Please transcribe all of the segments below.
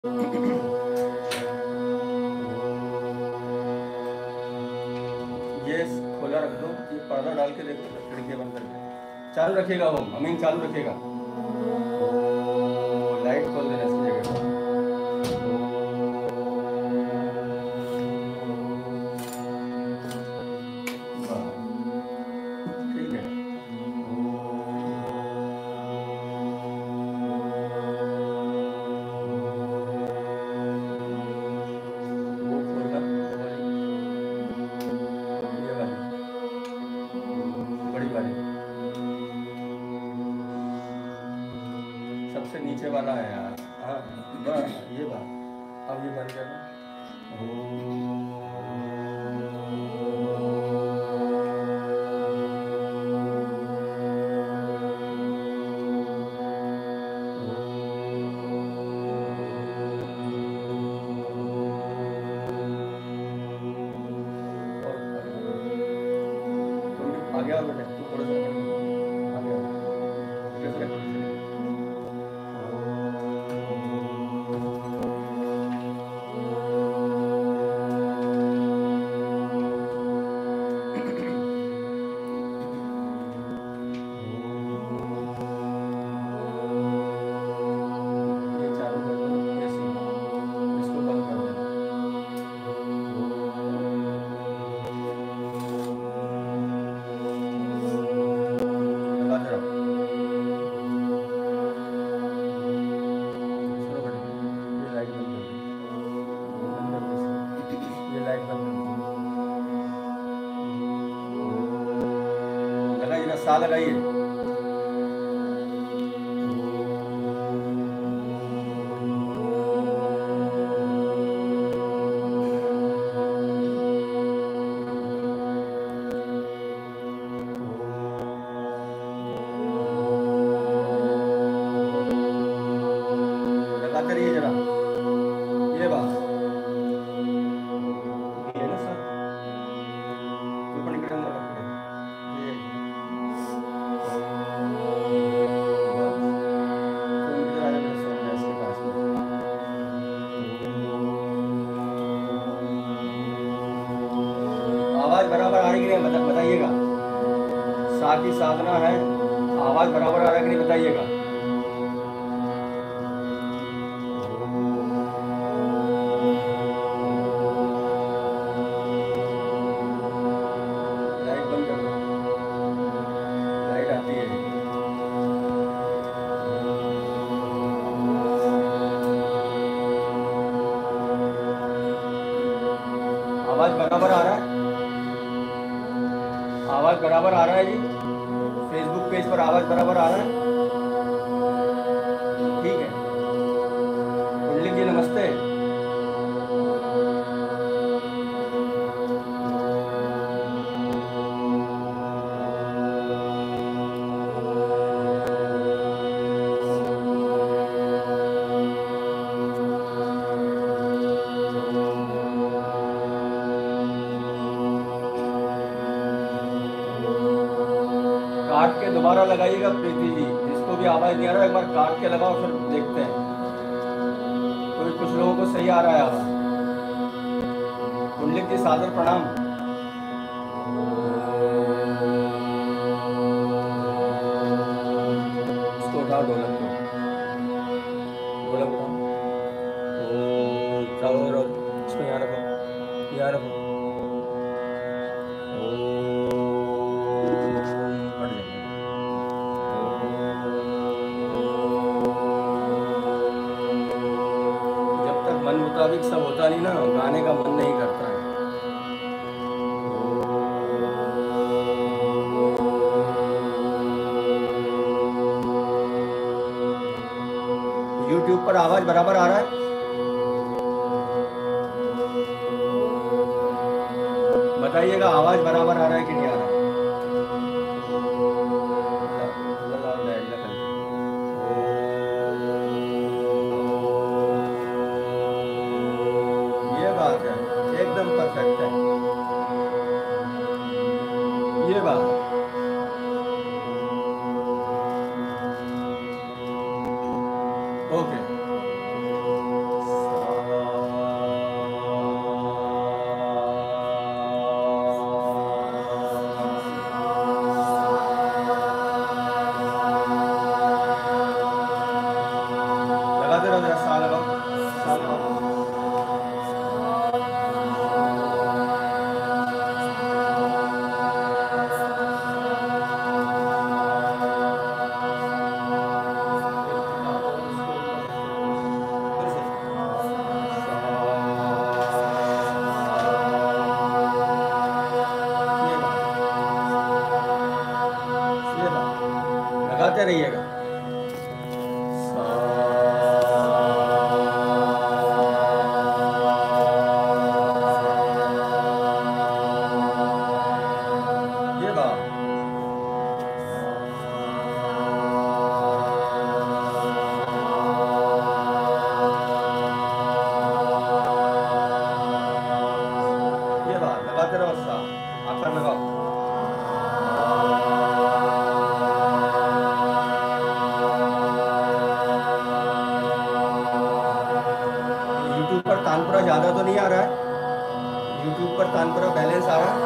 ये खोला रख दो, ये पर्दा डाल के देखो, खिड़की बंद करके चालू रखिएगा, वो हमिंग चालू रखिएगा। लाइट खोल देना इसकी जगह पर। ठीक है, वो खोलना, ये वाली बड़ी वाली सबसे नीचे वाला है यार। हाँ बस ये बात, अब ये बंद करना। आगे आओ बेटे, तू थोड़ा सा आगे आओ, कैसे रखो इसे? ये चालू कर दो, ऐसे ही। इसको बंद कर देना। लगाते रहो। सुनो बेटे, ये लाइट बंद कर दो, बंद कर दो इसे। ये लाइट बंद कर दो, लगाइए ना, सा लगाइए। लगाते रहिए जरा। ये बात ये ना सर, ऊपर निकल अंदर रख दे। ये बस, तुम इधर आ जाओ मेरे सामने, इसके पास में। आवाज बराबर आ रही कि नहीं बताइएगा। सा की साधना है, आवाज बराबर आ रहा है कि नहीं बताइएगा। लाइट बंद कर दो, लाइट आती है। आवाज बराबर आ रहा है, आवाज बराबर आ रहा है जी। फेसबुक पेज पर आवाज बराबर आ रहा है, ठीक है। कुंडली जी नमस्ते। काट के दोबारा लगाइएगा प्रीति जी, जिसको भी आवाज नहीं आ रहा एक बार काट के लगाओ, फिर देखते हैं। कोई कुछ लोगों को सही आ रहा है आवाज। कुंडली जी सादर प्रणाम। इसको उठाओ, ढोलक को, ढोलक उठाओ। जाओ और इसको यहाँ रखो, यहाँ रखो। हट जाएगा। जब तक मन मुताबिक सब होता नहीं ना, गाने का मन नहीं करता है। YouTube पर आवाज बराबर आ रहा है, बताइएगा आवाज बराबर आ रहा है कि नहीं आ रहा है। लगाओ लाइट लगा के। ये बात है, एकदम परफेक्ट है ये बात। ओके, लगाते रहिएगा। ये बात लगाते रहो, सा आकर लगाओ। यूट्यूब पर तानपुरा ज़्यादा तो नहीं आ रहा है? यूट्यूब पर तानपुरा बैलेंस आ रहा है?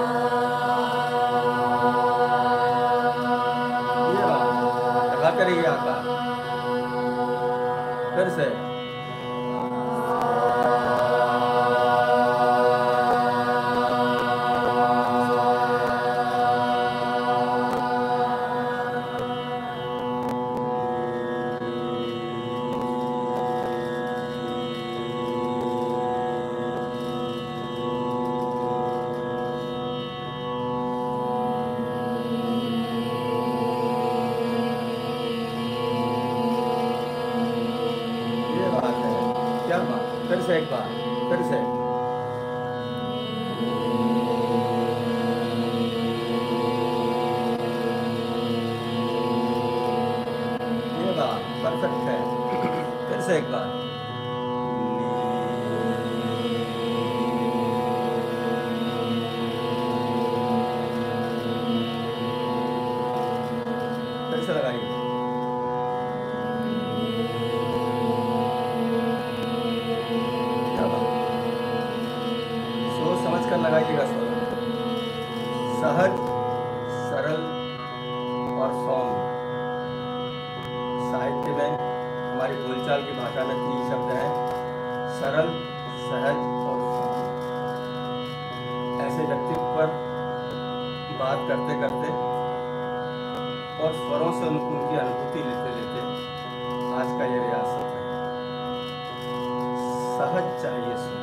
ये बात लगाते रहिए आका। फिर से एक बार फिर से ये बात परफेक्ट है। फिर से एक बार फिर से लगाइए। लगाइएगा स्वर सहज, सरल और सौम्य। साहित्य में हमारी बोलचाल की भाषा में 3 शब्द हैं, सरल, सहज और सौम्य। ऐसे व्यक्तित्व पर बात करते करते और स्वरों से उनकी अनुभूति लेते लेते आज का ये रियाज सत्र है। सहज चाहिए सुन।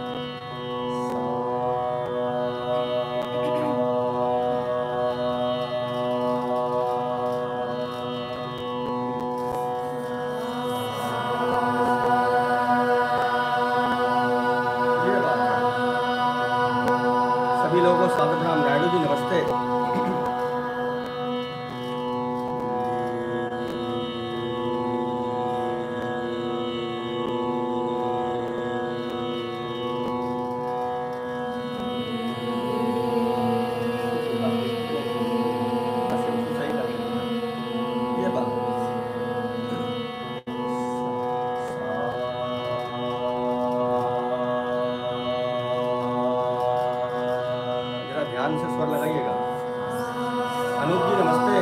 ध्यान से स्वर लगाइएगा। अनूप जी नमस्ते,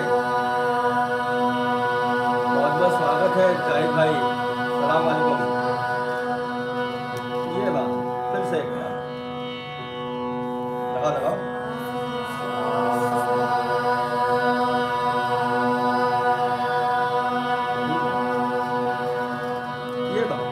बहुत बहुत स्वागत है। जाहिद भाई सलाम वालेकुम। ये बात फिर से एक बार लगाओ। ये बात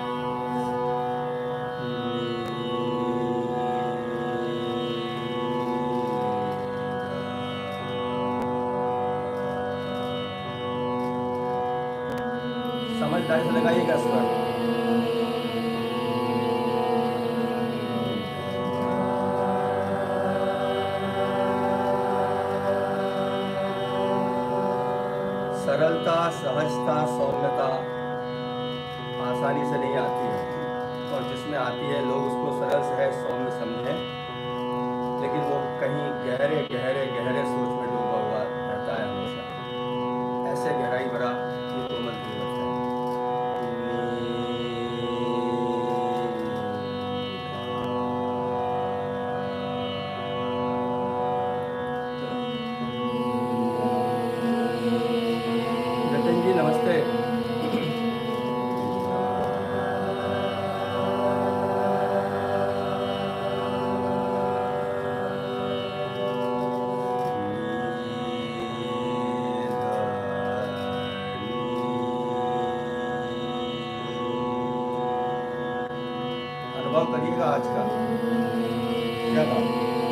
समझदारी से लगाइएगा स्वर। सरलता, सहजता, सौम्यता आसानी से नहीं आती है, और जिसमें आती है लोग उसको सरल, सहज, सौम्य समझें, लेकिन वो कहीं गहरे गहरे गहरे सोच में डूबा हुआ रहता है हमेशा। ऐसे गहराई भरा ये कोमल जीवन है। नितिन जी नमस्ते। अनुभव करिएगा आज का क्या बात।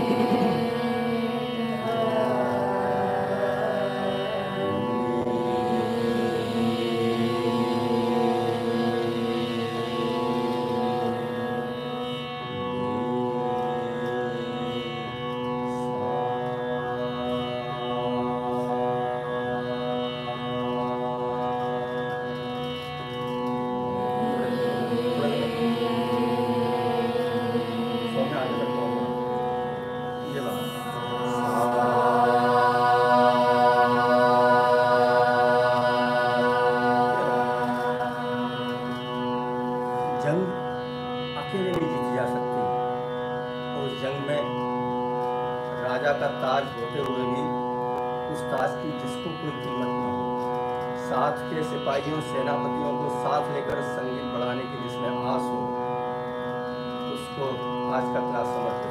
राजा का ताज होते हुए भी उस ताज की जिसको कोई कीमत न हो, साथ के सिपाहियों सेनापतियों को साथ लेकर संगीत बढ़ाने की जिसमें आस हो, उसको आज का क्लास समर्पित।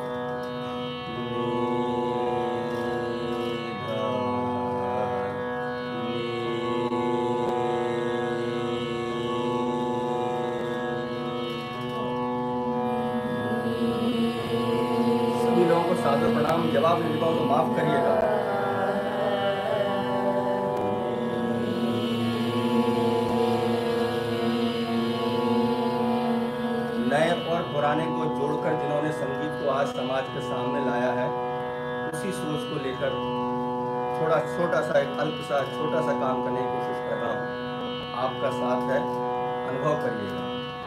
सभी लोगों को सादर प्रणाम। जवाब नहीं पाओ तो माफ करिएगा। नए और पुराने को जोड़कर जिन्होंने संगीत को आज समाज के सामने लाया है, उसी सोच को लेकर थोड़ा छोटा सा एक अल्प सा छोटा सा काम करने की कोशिश कर रहा हूँ। आपका साथ है, अनुभव करिएगा।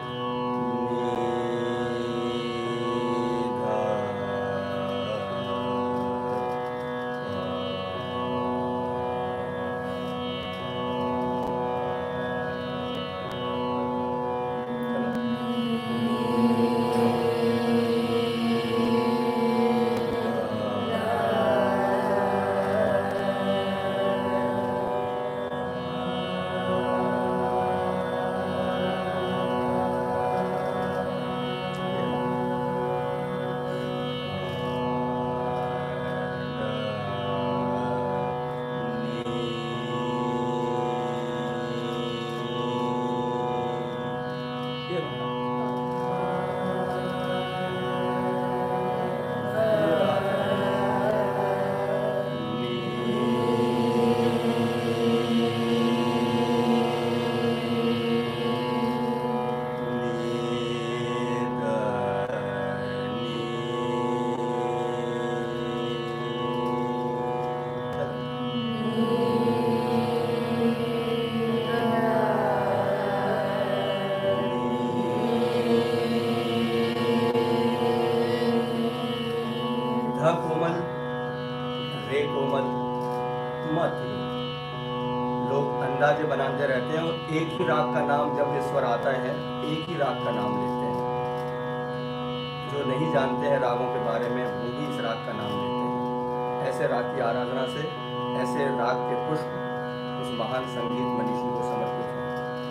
कोमल, रे कोमल, मत। लोग अंदाजे बनाते रहते हैं और एक ही राग का नाम जब ये स्वर आता है, एक ही राग का नाम लेते हैं। जो नहीं जानते हैं रागों के बारे में, वो भी इस राग का नाम लेते हैं। ऐसे राग की आराधना से, ऐसे राग के पुष्प उस महान संगीत मनीषी को समर्पित हैं।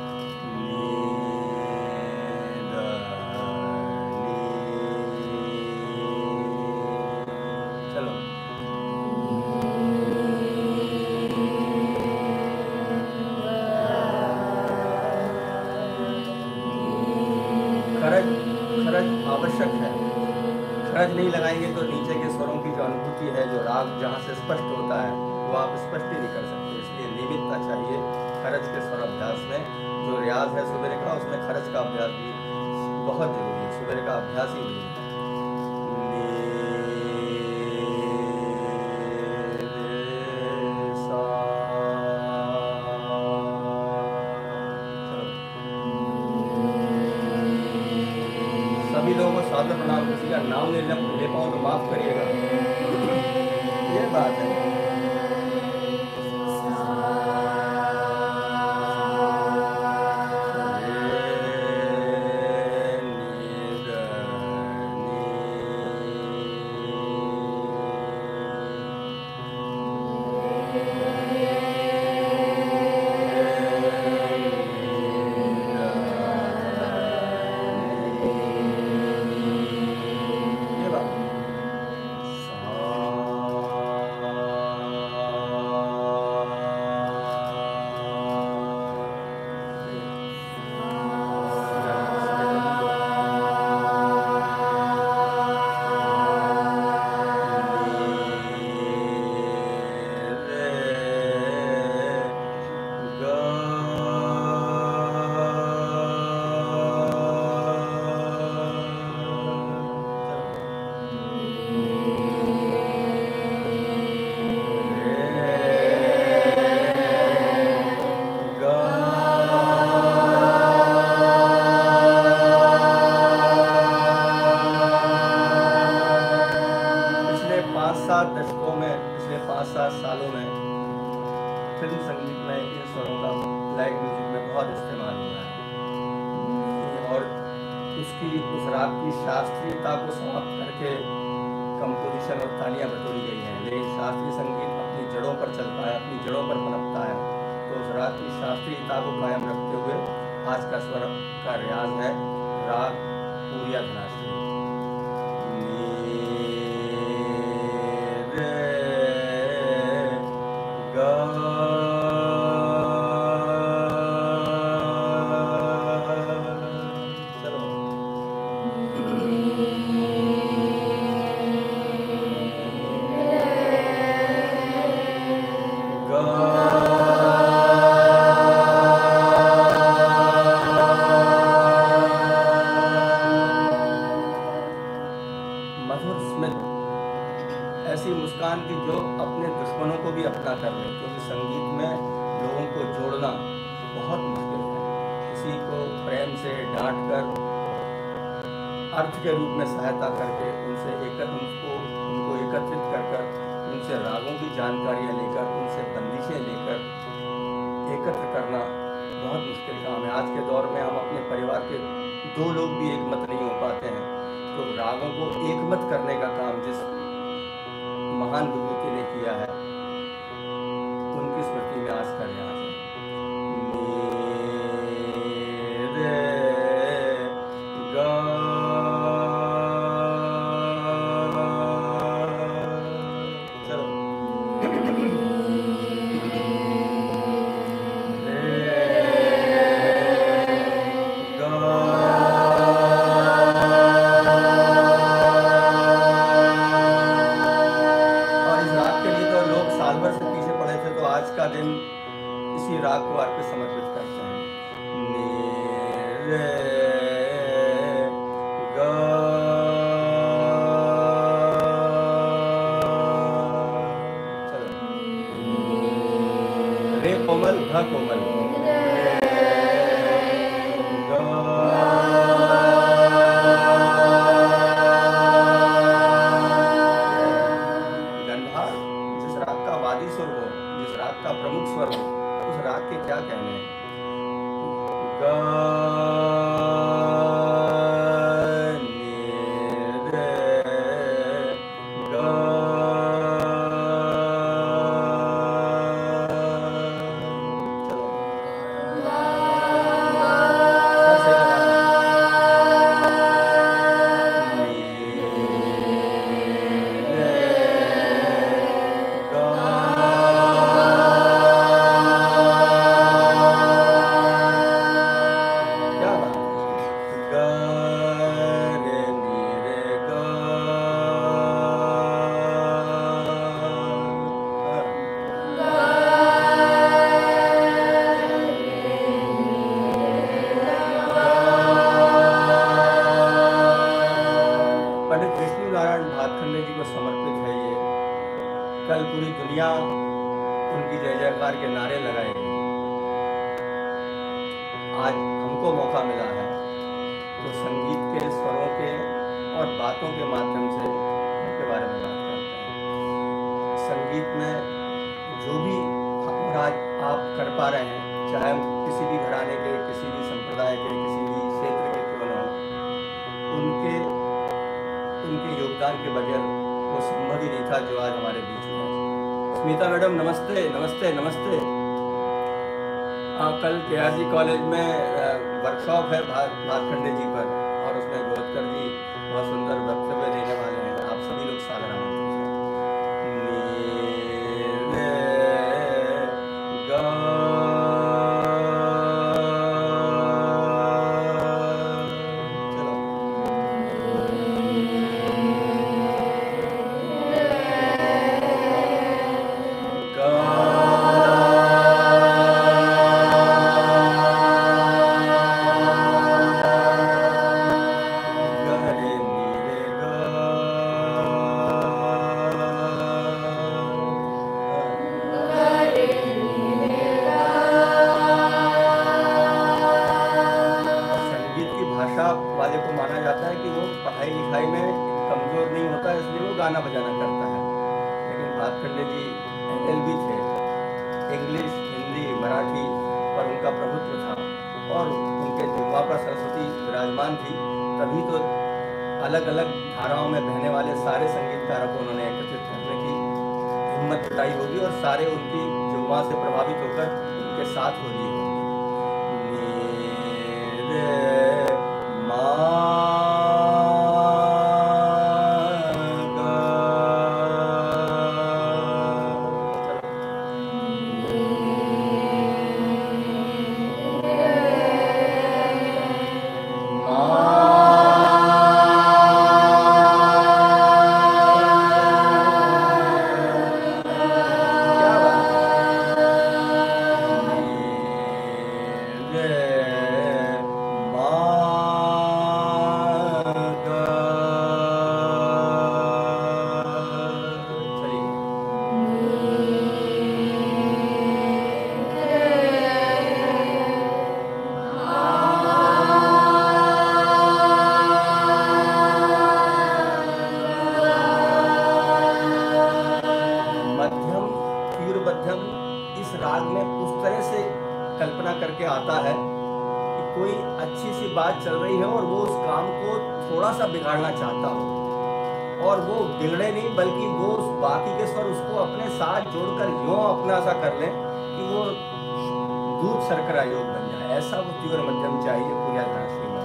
आवश्यक है। खरज नहीं लगाएंगे तो नीचे के स्वरों की जो अनुभूति है, जो राग जहाँ से स्पष्ट होता है, वो आप स्पष्ट ही नहीं कर सकते। इसलिए नियमितता चाहिए खरज के स्वर अभ्यास में। जो रियाज है सुबह का, उसमें खरज का अभ्यास भी बहुत जरूरी है। सुबह का अभ्यास ही जरूरी है। सभी लोगों को सादर प्रणाम। किसी का नाम ले पाऊँ तो माफ करिएगा, ये बात है। फिल्म संगीत में इन स्वरों का लाइट म्यूजिक में बहुत इस्तेमाल हुआ है और उसकी उस राग की शास्त्रीयता को समाप्त करके कंपोजिशन और तालियां बटोरी गई हैं। लेकिन शास्त्रीय संगीत अपनी जड़ों पर चलता है, अपनी जड़ों पर पनपता है। तो उस राग की शास्त्रीयता को कायम रखते हुए आज का स्वर का रियाज है राग पुरियाधनाश्री। मधुर स्मित ऐसी मुस्कान की जो अपने दुश्मनों को भी अपना कर ले, क्योंकि संगीत में लोगों को जोड़ना बहुत मुश्किल है। किसी को प्रेम से डांट कर अर्थ के रूप में सहायता करके उनको एकत्रित कर उनसे रागों की जानकारियाँ लेकर, उनसे बंदिशें लेकर एकत्र करना बहुत मुश्किल काम है। आज के दौर में हम अपने परिवार के दो लोग भी एक मत नहीं हो पाते हैं, तो रागों को एकमत करने का काम जिस महान विभूति ने किया है, उनकी स्मृति में आज का रियाज है। दिन इसी राग को अर्पित समर्पित करते हैं। रे गा चलो रे कोमल ध कोमल गंधार जिस राग का वादी सुर हो, जिस राग का प्रमुख स्वर हो, उस राग के क्या कहने हैं। गा नी रे गा चलो सर से पंडित विष्णु नारायण भातखंडे जी को समर्पित है ये। कल पूरी दुनिया उनकी जय जयकार के नारे लगाएगी। आज हमको मौका मिला है तो संगीत के स्वरों के और बातों के माध्यम से उनके बारे में बात करते हैं। संगीत में जो भी आज आप कर पा रहे हैं, चाहे हम किसी भी घराने के, किसी भी संप्रदाय के, किसी भी क्षेत्र के क्यों न हो, उनके योगदान के बगैर वो संभव ही नहीं था जो आज हमारे बीच में है। स्मिता मैडम नमस्ते नमस्ते नमस्ते। कल केआरजी कॉलेज में वर्कशॉप है भातखंडे जी पर, और उसमें गोरखकर जी बहुत सुंदर वक्तव्य देने वाले हैं। आप सभी लोग सादर आमंत्रित हैं। वाले को माना जाता है कि वो पढ़ाई लिखाई में कमज़ोर नहीं होता, इसलिए वो गाना बजाना करता है। लेकिन भातखंडे जी LLB थे इंग्लिश, हिंदी, मराठी पर उनका प्रभुत्व था और उनके जिह्वा पर सरस्वती विराजमान थी, तभी तो अलग अलग धाराओं में बहने वाले सारे संगीतकारों को उन्होंने एकत्रित करने की हिम्मत जुटाई होगी और सारे उनकी जिह्वा से प्रभावित होकर उनके साथ हो रही होगी। करके आता है कि कोई अच्छी सी बात चल रही है और वो उस काम को थोड़ा सा बिगाड़ना चाहता हो, और वो बिगड़े नहीं बल्कि वो उस बाकी के स्वर उसको अपने साथ जोड़कर यूं अपना सा कर ले कि वो दूध शर्करा योग बन जाए। ऐसा वो तीव्र मध्यम चाहिए पुर्याधनाश्री में।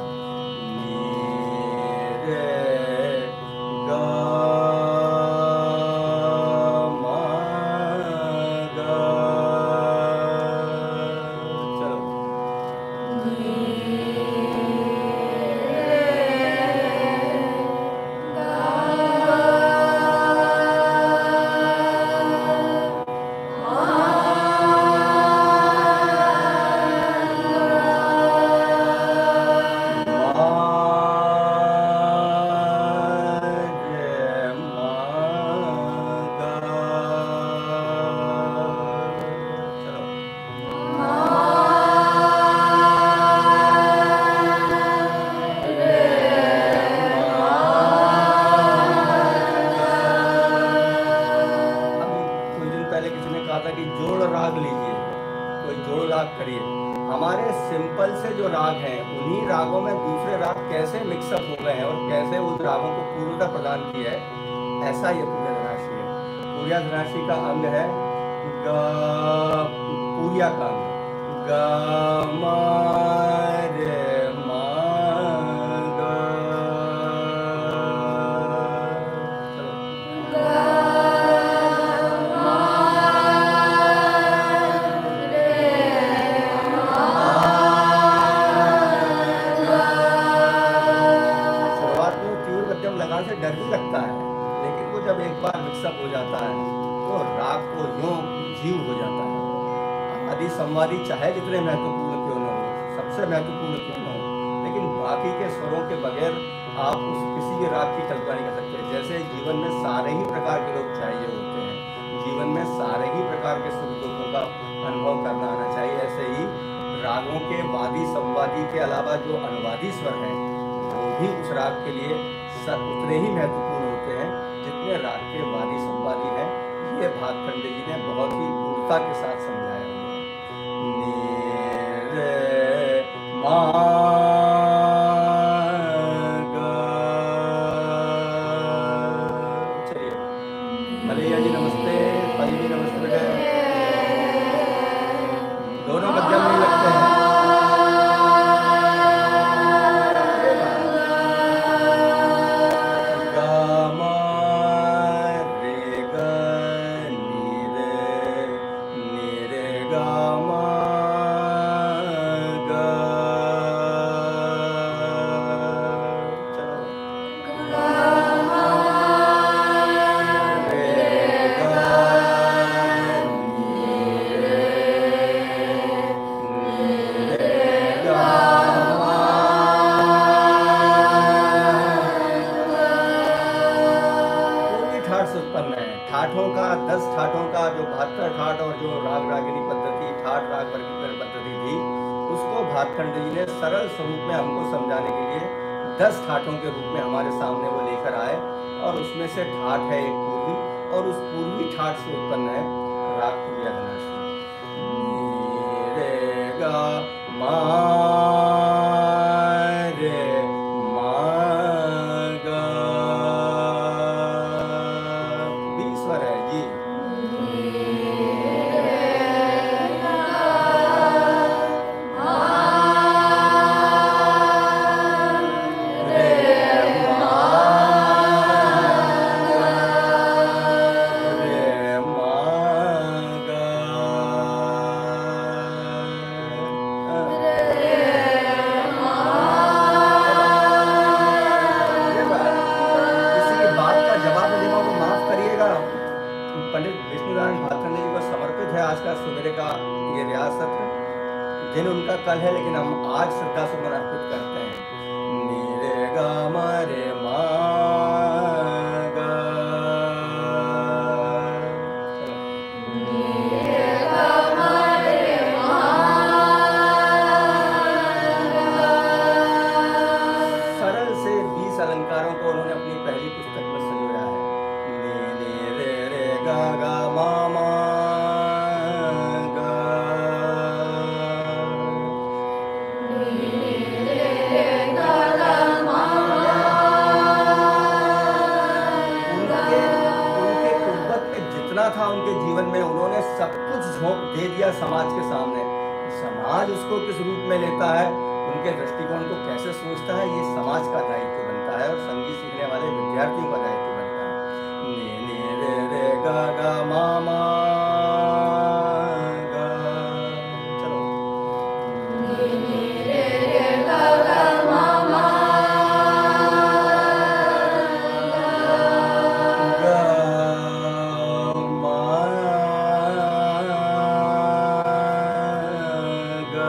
हमारे सिंपल से जो राग हैं उन्हीं रागों में दूसरे राग कैसे मिक्सअप हो गए हैं और कैसे उन रागों को पूर्णता प्रदान की है, ऐसा ये पुर्याधनाश्री है। पुर्याधनाश्री का अंग है पुर्या का अंग ग म रे म ग। से डर भी लगता है, लेकिन वो जब एक बार मिक्सअप हो जाता है तो राग को यूं जीव हो जाता है। आदि संवादी चाहे जितने महत्वपूर्ण क्यों न हो, सबसे महत्वपूर्ण क्यों न हो, लेकिन बाकी के स्वरों के बगैर आप उस किसी भी राग की कल्पना नहीं कर सकते। जैसे जीवन में सारे ही प्रकार के लोग चाहिए होते हैं, जीवन में सारे ही प्रकार के सुख दुखों का अनुभव करना आना चाहिए, ऐसे ही रागों के वादी संवादी के अलावा जो अनुवादी स्वर हैं वो भी उस राग के लिए उतने ही महत्वपूर्ण होते हैं जितने राग के वादी संवादी हैं। ये भातखंडे जी ने बहुत ही पूर्णता के साथ समझाया है। चलिए मलैया जी नमस्ते, परी जी नमस्ते बेटे। दोनों मध्यम नहीं लगते हैं। ठाठों का 10 ठाठों का जो 72 ठाठ और जो राग रागिनी पद्धति ठाठ राग वर्गीकरण पद्धति थी, उसको भातखंडे जी ने सरल स्वरूप में हमको समझाने के लिए 10 ठाठों के रूप में हमारे सामने वो लेकर आए, और उसमें से ठाठ है एक पूर्वी, और उस पूर्वी ठाठ से उत्पन्न है राग पुर्याधनाश्री। गा मा रे मा गा। 20 स्वर है जी। पंडित विष्णु नारायण भातखंडे जी को समर्पित है आज का सवेरे का ये रियाज सत्र। दिन उनका कल है, लेकिन हम आज श्रद्धा सुमन अर्पित करते हैं। नीरे गा मा रे मा गा। सरल से 20 अलंकारों को उन्होंने अपनी पहली पुस्तक में संजोया है। नी नी रे रे गा गा मा मा गा। उनके कुर्बत में जितना था उनके जीवन में, उन्होंने सब कुछ झोंक दे दिया समाज के सामने। समाज उसको किस रूप में लेता है, उनके दृष्टिकोण को कैसे सोचता है, ये समाज का दायित्व बनता है और संगीत सीखने वाले विद्यार्थियों का दायित्व बनता है। नी नी रे रे गा गा मा मा गा। चलो। नी नी रे रे गा गा मा मा गा मा गा।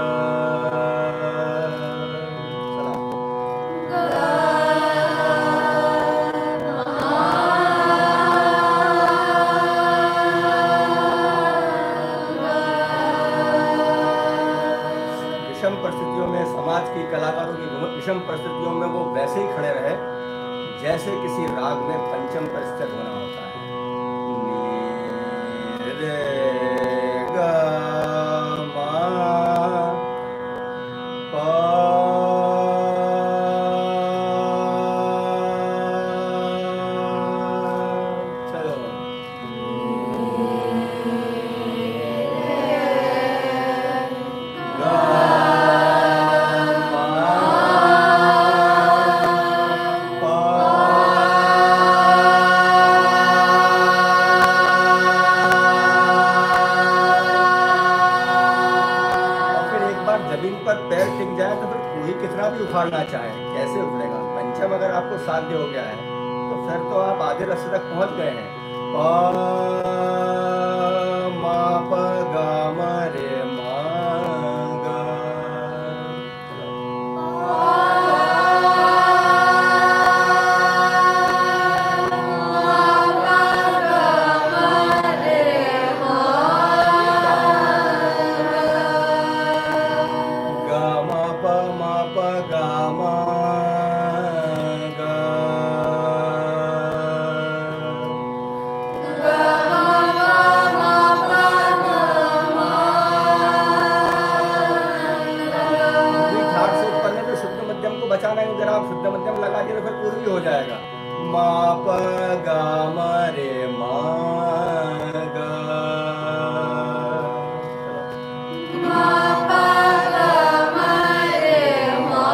विषम परिस्थितियों में समाज की कलाकारों की विषम परिस्थितियों में वो वैसे ही खड़े रहे जैसे किसी राग में पंचम पर स्थिर होना होता है। नी रे गा मा पा। चलो। गा जमीन पर पैर टिक जाए तो फिर कोई कितना भी उखाड़ना चाहे कैसे उखड़ेगा। पंचम अगर आपको साध्य हो गया है तो फिर तो आप आधे रास्ते तक पहुंच गए हैं। पा मा प गा मा रे मा गा। बचाना है, अगर आप शुद्ध मध्यम लगा दिए तो फिर पूर्वी हो जाएगा। मा प गा मा रे मा गा। मा प गा मा रे मा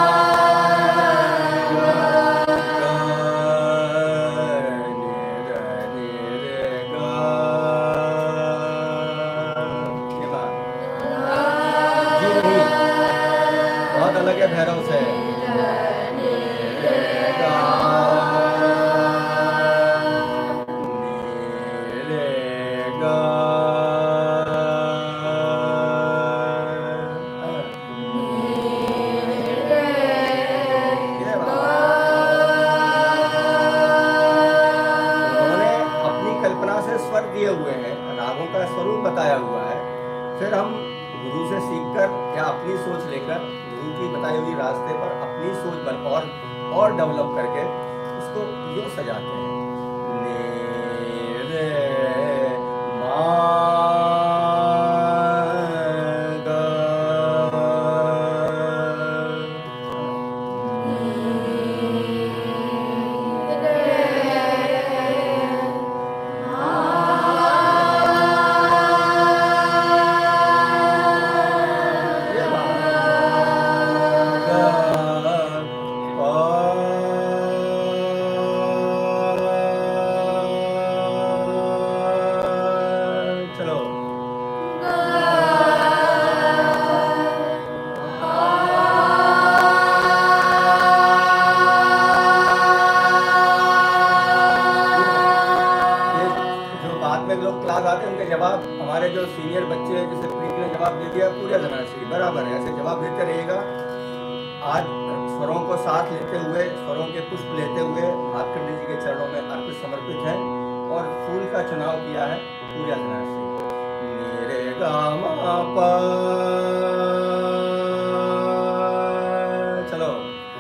गा। नी रे गा। ये बात जी नहीं, बहुत अलग है भैरव से। दिए हुए हैं, रागों का स्वरूप बताया हुआ है, फिर हम गुरु से सीखकर या अपनी सोच लेकर गुरु की बताई हुई रास्ते पर अपनी सोच बन और डेवलप करके उसको यूं सजाते हैं। नी रे मा गा। उनके जवाब, हमारे जो सीनियर बच्चे हैं जैसे प्रीति ने जवाब दे दिया पुर्यधनाश्री, बराबर है, ऐसे जवाब देते रहिएगा। आज स्वरों को साथ लेते हुए, स्वरों के पुष्प लेते हुए भातखंडे जी के चरणों में अर्पित समर्पित हैं और फूल का चुनाव किया है पुर्यधनाश्री। नीरे गा मा पा, चलो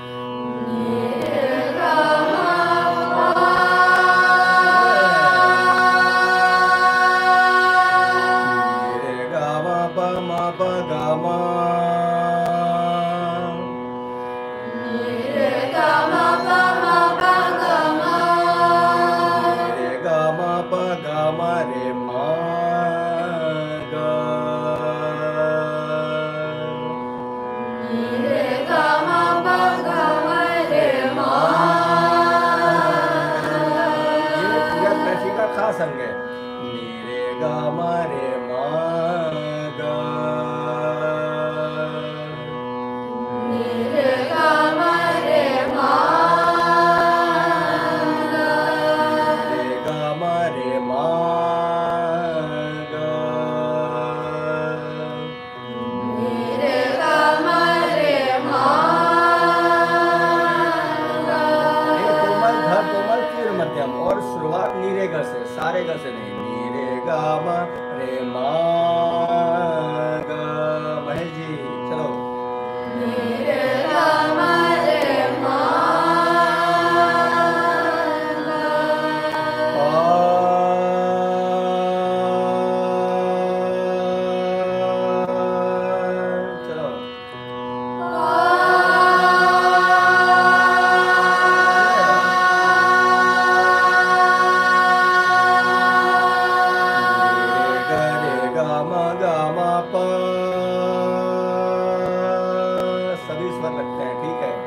संग है। नीरे गा मा रे मा गा, नीरे गा मा रे मा गा, नीरे गा मा रे मा गा, नीरे गा मा रे मा गा। कोमल ध, कोमल तीर मध्यम और शुरुआत नीरे गा से, सारे गा से नहीं। नीरे गा मा रे मा गा, महेश जी चलो। नीरे गा मा रे मा गा, चलो। सभी स्वर लगते हैं, ठीक है।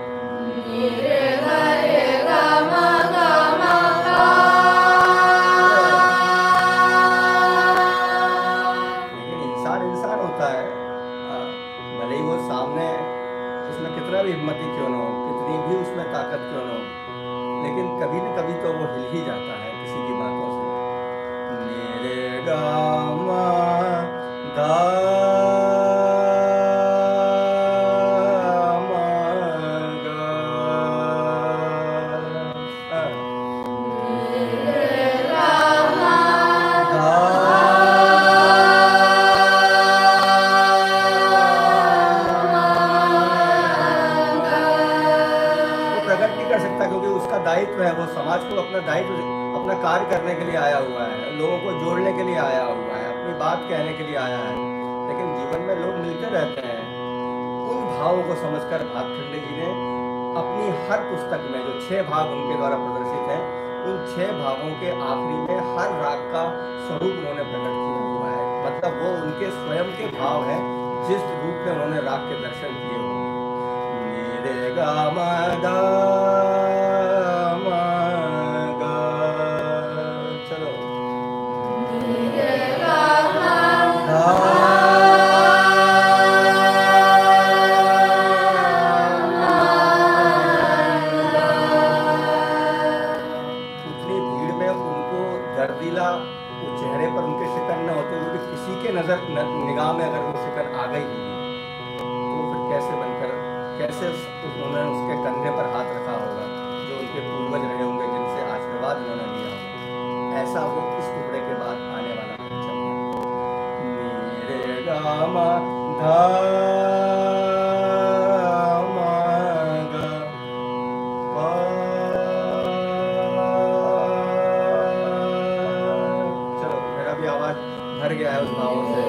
लेकिन इंसान इंसान होता है, भले ही वो सामने उसमें कितना भी हिम्मती क्यों न हो, कितनी भी उसमें ताकत क्यों न हो, लेकिन कभी न कभी तो वो हिल ही जाता है किसी की बातों से। मेरे गा मा धा दायित्व है, वो समाज को अपना दायित्व, अपना कार्य करने के लिए आया हुआ है, लोगों को जोड़ने के लिए आया हुआ है, अपनी बात कहने के लिए आया है। लेकिन जीवन में लोग मिलते रहते हैं। उन भावों को समझकर भातखंडे जी ने अपनी हर पुस्तक में जो 6 भाग उनके द्वारा प्रदर्शित हैं, उन 6 भागों के आखिरी में हर राग का स्वरूप उन्होंने प्रकट किया हुआ है। मतलब वो उनके स्वयं के भाव हैं जिस रूप में उन्होंने राग के दर्शन किए हुए। नीरे गा मा दा निगाह में अगर वो शिकन आ गई होगी तो फिर कैसे बनकर, कैसे उन्होंने उसके कंधे पर हाथ रखा होगा जो उनके पूर्वज रहे होंगे, जिनसे आशीर्वाद उन्होंने लिया होगा। ऐसा वो इस टुकड़े के बाद आने वाला पंचम है। नीरे गा मा धा मा गा पा, चलो मेरा भी आवाज भर गया है उस भावों से।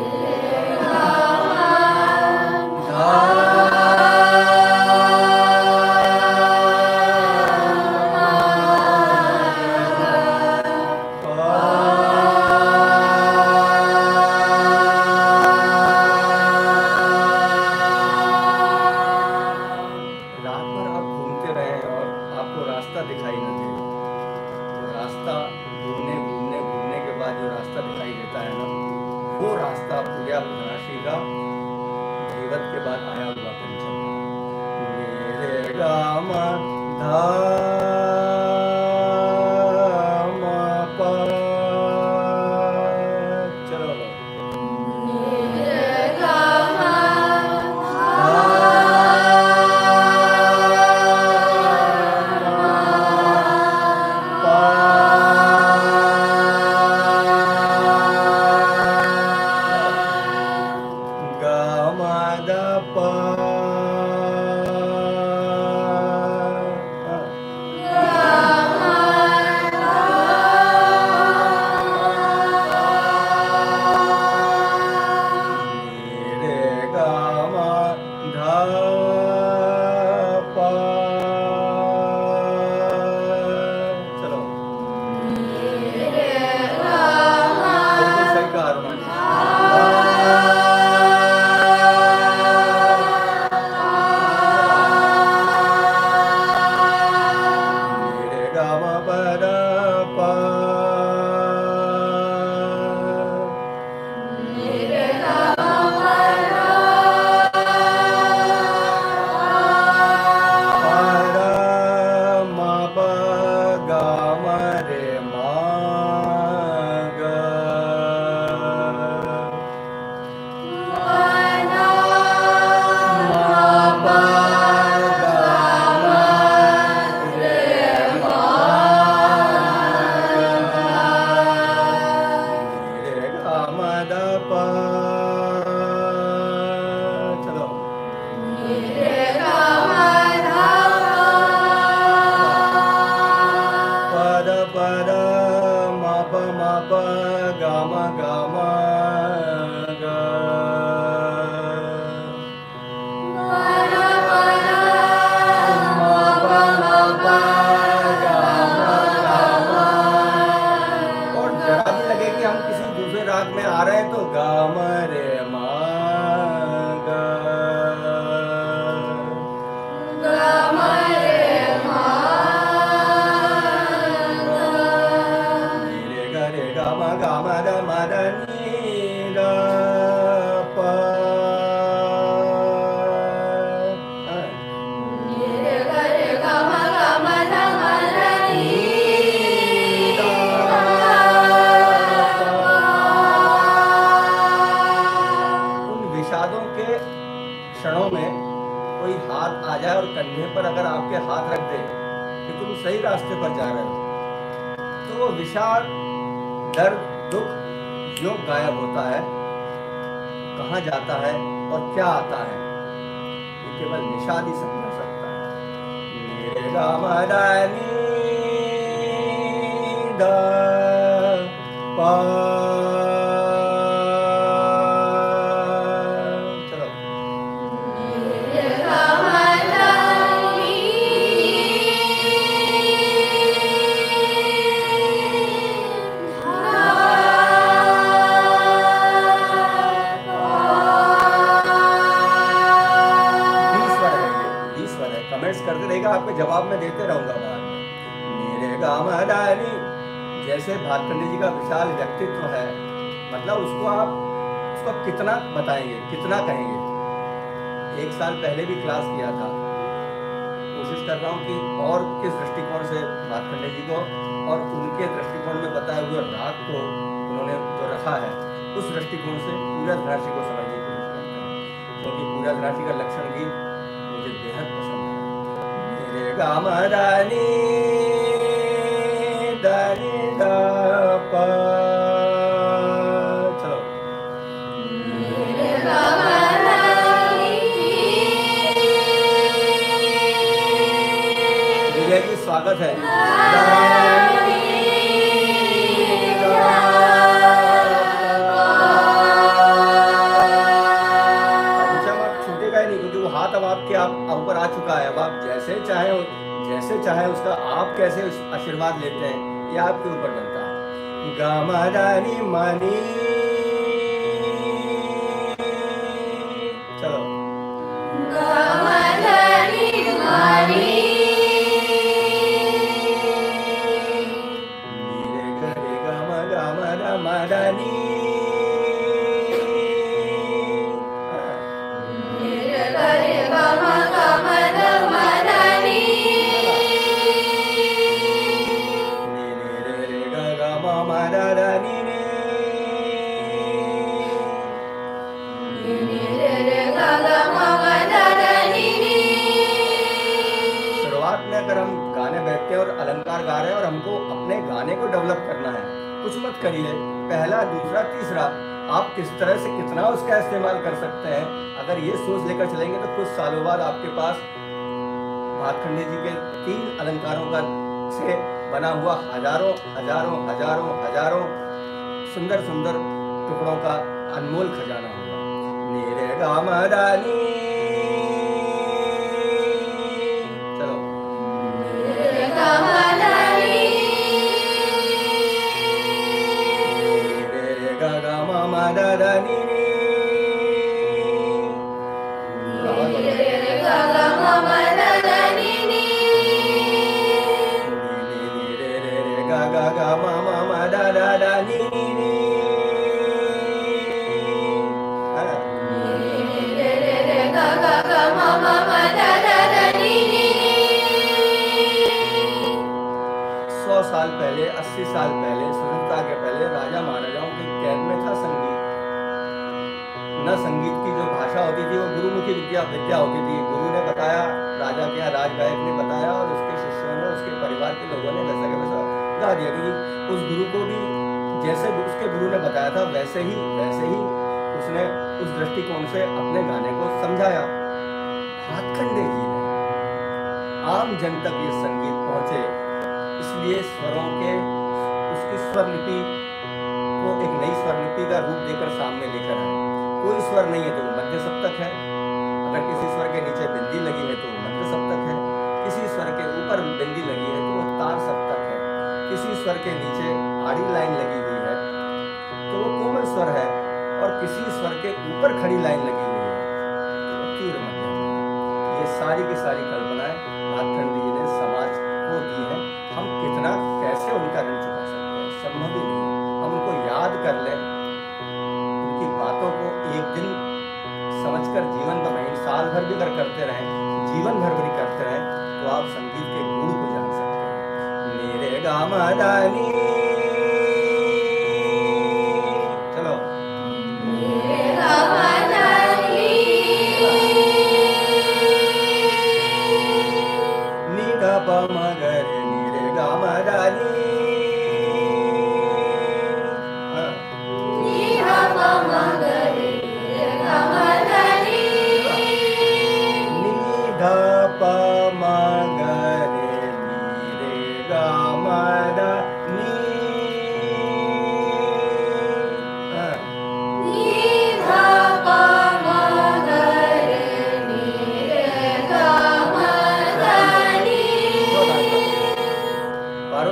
सही रास्ते पर जा रहे हो। तो वो विषाद, दर्द, दुख योग गायब होता है। कहाँ जाता है और क्या आता है, ये केवल निषाद ही समझा सकता है। मेरे गामदानी दा पा, चलो। कमेंट्स करते रहेगा, आपको जवाब में देते रहूंगा बाद में। मेरे गामदानी, जैसे भातखंडे जी का विशाल व्यक्तित्व है, मतलब उसको कितना बताएंगे, कितना कहेंगे। एक साल पहले भी क्लास किया था, कोशिश कर रहा हूँ कि और किस दृष्टिकोण से भातखंडे जी को और उनके दृष्टिकोण में बताए हुए राग को उन्होंने जो रखा है, उस दृष्टिकोण से पूर्याधनाश्री को समझने की कोशिश करते हैं, क्योंकि पूर्याधनाश्री का लक्षण गीत मुझे बेहद पसंद है। मेरे गामदानी दानी दा पा, चलो। मेरे गामदानी, विजय जी स्वागत है। हाथ अब आपके आप ऊपर आ चुका है। अब आप जैसे चाहे उसका आप कैसे आशीर्वाद लेते हैं, ये आपके ऊपर बनता है। गामदानी मानी, चलो। गामदानी मानी, नीरे गरे गामा गामा गामदानी, अगर हम गाने बैठते हैं और अलंकार गा रहे हैं और हमको अपने गाने को डेवलप करना है, कुछ मत करिए, पहला, दूसरा, तीसरा, आप किस तरह से कितना उसका इस्तेमाल कर सकते हैं, अगर ये सोच लेकर चलेंगे तो कुछ सालों बाद आपके पास भातखंडे जी के 3 अलंकारों का से बना हुआ हजारों हजारों हजारों हजारों सुंदर सुंदर टुकड़ों का अनमोल खजाना होगा। मेरे गामदानी, चलो। मेरे गामदानी, मेरे गा मामा दादानी, मेरे गा मामा दादानी, मेरे गा मामा दादानी, साल पहले, 80 साल पहले, स्वतंत्रता के पहले राजा महाराजाओं के कैद में था संगीत। न संगीत की जो भाषा होती थी वो गुरुमुखी विद्या होती थी। गुरु ने बताया, राजा के राजगायक ने बताया और उसके शिष्यों ने, उसके परिवार के लोगों ने वैसा के वैसा गा दिया, क्योंकि उस गुरु को भी जैसे उसके गुरु ने बताया था वैसे ही उसने उस दृष्टिकोण से अपने गाने को समझाया। भातखंडे जी ने आम जन तक ये संगीत पहुंचे, इसलिए स्वरों के उसकी स्वर लिपि को एक नई स्वर लिपि का रूप देकर सामने लेकर आए। कोई स्वर नहीं है तो वो मध्य सप्तक है, अगर किसी स्वर के नीचे बिंदी लगी है तो वो मध्य सप्तक है, किसी स्वर के ऊपर बिंदी लगी है तो वो तार सप्तक है, किसी स्वर के नीचे आड़ी लाइन लगी हुई है तो वो कोमल स्वर है, और किसी स्वर के ऊपर खड़ी लाइन लगी हुई है तो वो तीव्र मध्यम है। ये सारी की सारी कल्पनाएं भातखंडे जी ने समाज को दी है। हम कितना कैसे उनका ऋण चुका सकते हैं, संभव ही नहीं। हम उनको याद कर लें, उनकी बातों को एक दिन समझकर जीवन भर नहीं, साल भर भी अगर करते रहें, जीवन भर भी करते रहें, तो आप संगीत के गुण को जान सकते हैं। मेरे गामदानी, चलो। मेरे गामदानी, नी दा पा म ग रे नी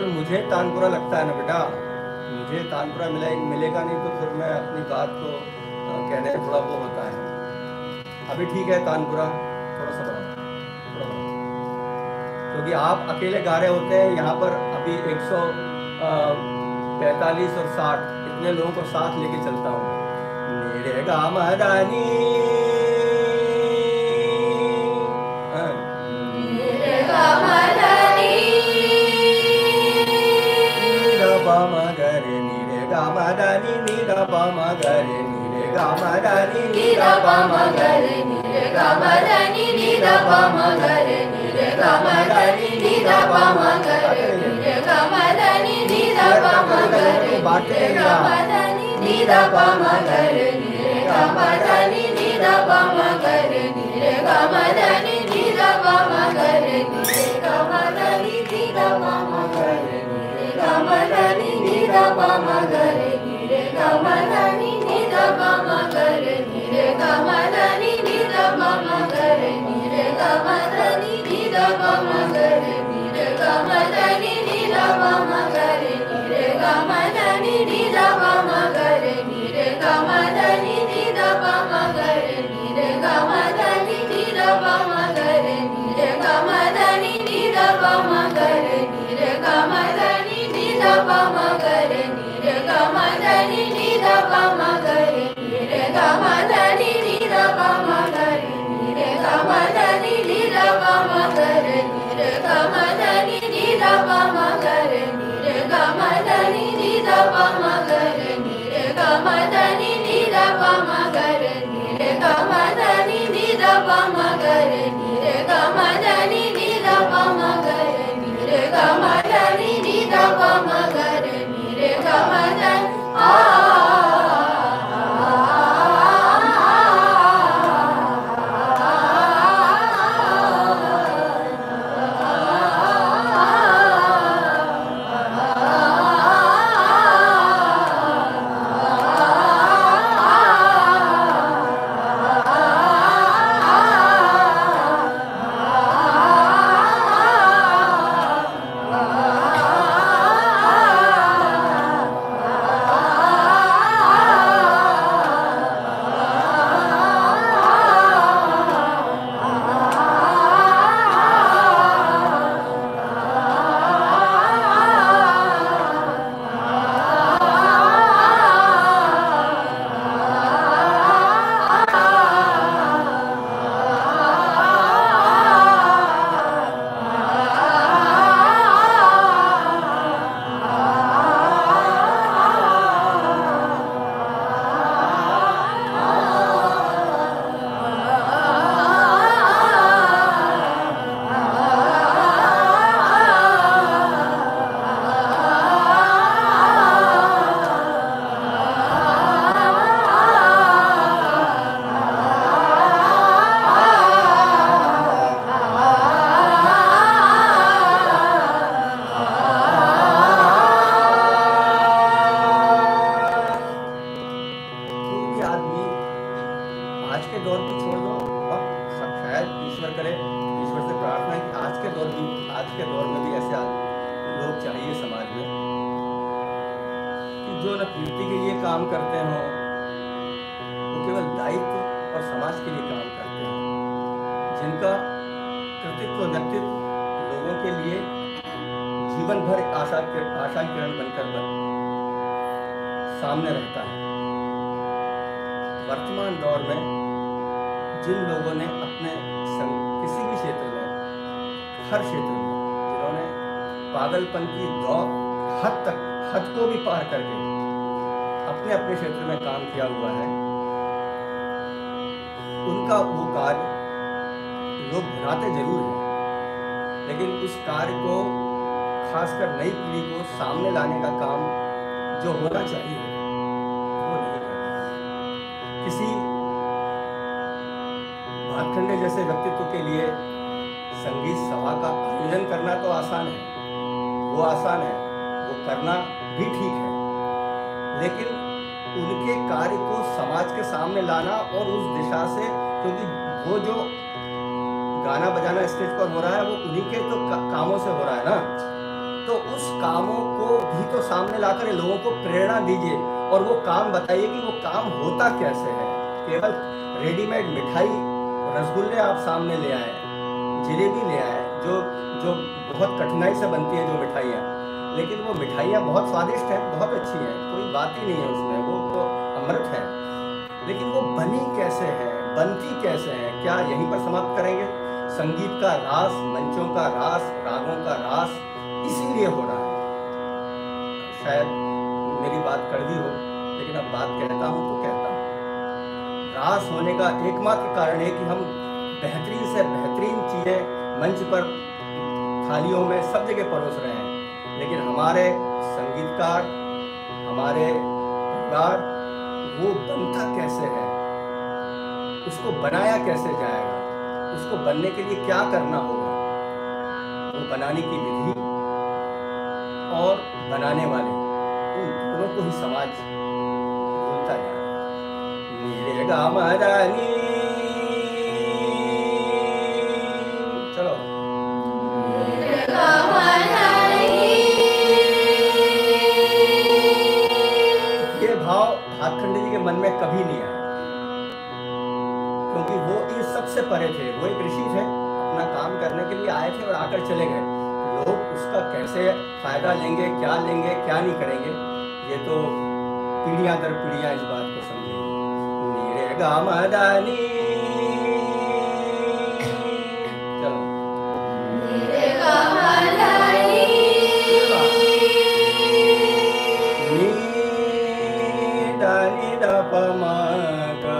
केवल मुझे तानपुरा लगता है ना बेटा, मुझे तानपुरा मिलेगा नहीं तो फिर मैं अपनी बात को कहने में थोड़ा वो होता है। अभी ठीक है तानपुरा, थोड़ा सा बढ़ाओ, क्योंकि आप अकेले गा रहे होते हैं यहाँ पर। अभी 145 और 60 इतने लोगों को साथ लेके चलता हूँ। मेरे गामदानी मगरे नीरे गामदानी नीरा मगरे नीरे गामदानी नीरा मगरे नीरे गामदानी नीरा मगरे नीरे गामदानी नीरा मगरे नीरे गामदानी नीरा मगरे बाटे गामदानी नीरा मगरे नीरे गामदानी नीरा मगरे नीरे गामदानी नीरा मगरे नीरे गामदानी नीरा मगरे गामदानी नीरा मगरे नीरे गामदानी नीरा मगरे नीरे गामदानी नीरा मगरे नीरे गामदानी नीरा मगरे नीरे गामदानी नीरा मगरे नीरे गामदानी नीरा मगरे नीरे गामदानी नीरा मगरे नीरे गामदानी नीरा मगरे नीरे गामदानी नीरा मगरे नीरे गामदानी नीरा मगरे नीरे गामदानी नीरा मगरे नीरे गामदानी नीरा मगरे नीरे गामदानी नीरा मगरे नीरे गामदानी नीरा मगरे नीरे गामदानी नीरा मगरे नीरे गामदानी नीरा मगरे नीरे गामदानी नीरा मगरे नीरे गामदानी नीरा मगरे नीरे गामदानी नीरा मगरे नीरे गामदानी पागलपन की हद को भी पार करके अपने अपने क्षेत्र में काम किया हुआ है, उनका वो कार्य लोग भुनाते जरूर हैं, लेकिन उस कार्य को खासकर नई पीढ़ी को सामने लाने का काम जो होना चाहिए वो नहीं करते। किसी भातखंडे जैसे व्यक्तित्व के लिए संगीत सभा का आयोजन करना तो आसान है, वो आसान है, वो करना भी ठीक है, लेकिन उनके कार्य को समाज के सामने लाना और उस दिशा से, क्योंकि वो जो गाना बजाना स्टेज पर हो रहा है वो उन्हीं के तो कामों से हो रहा है ना, तो उस कामों को भी तो सामने लाकर लोगों को प्रेरणा दीजिए और वो काम बताइए कि वो काम होता कैसे है। केवल रेडीमेड मिठाई, रसगुल्ले आप सामने ले आए, जलेबी ले आए, जो जो बहुत कठिनाई से बनती है जो मिठाइयाँ, लेकिन वो मिठाइयाँ बहुत स्वादिष्ट हैं, बहुत अच्छी हैं, कोई बात ही नहीं है उसमें, वो तो अमृत है। लेकिन वो बनी कैसे है, बनती कैसे है, क्या यहीं पर समाप्त करेंगे? संगीत का रास, मंचों का रास, रागों का रास इसीलिए हो रहा है। शायद मेरी बात कड़वी हो, लेकिन अब बात कहता हूँ तो कहता हूँ, रास होने का एकमात्र कारण है कि हम बेहतरीन से बेहतरीन चीजें मंच पर, थालियों में, सब जगह परोस रहे हैं, लेकिन हमारे संगीतकार, हमारे परिवार, वो बनता कैसे है, उसको बनाया कैसे जाएगा, उसको बनने के लिए क्या करना होगा, वो बनाने की विधि और बनाने वाले, उन दोनों को ही समाज भूलता जा रहा है। नीरे गा मदानी, चलो नीरे गा मदानी। ये भाव भातखंडे जी के मन में कभी नहीं आया, क्योंकि वो इस सबसे परे थे। वो एक ऋषि थे, अपना काम करने के लिए आए थे और आकर चले गए। लोग उसका कैसे फायदा लेंगे, क्या नहीं करेंगे, ये तो पीढ़ियां दर पीढ़ियां इस बात को समझेंगे। नीरे गा मदानी, चलो नीरे गा मदानी, नी दा नी दा प म गा,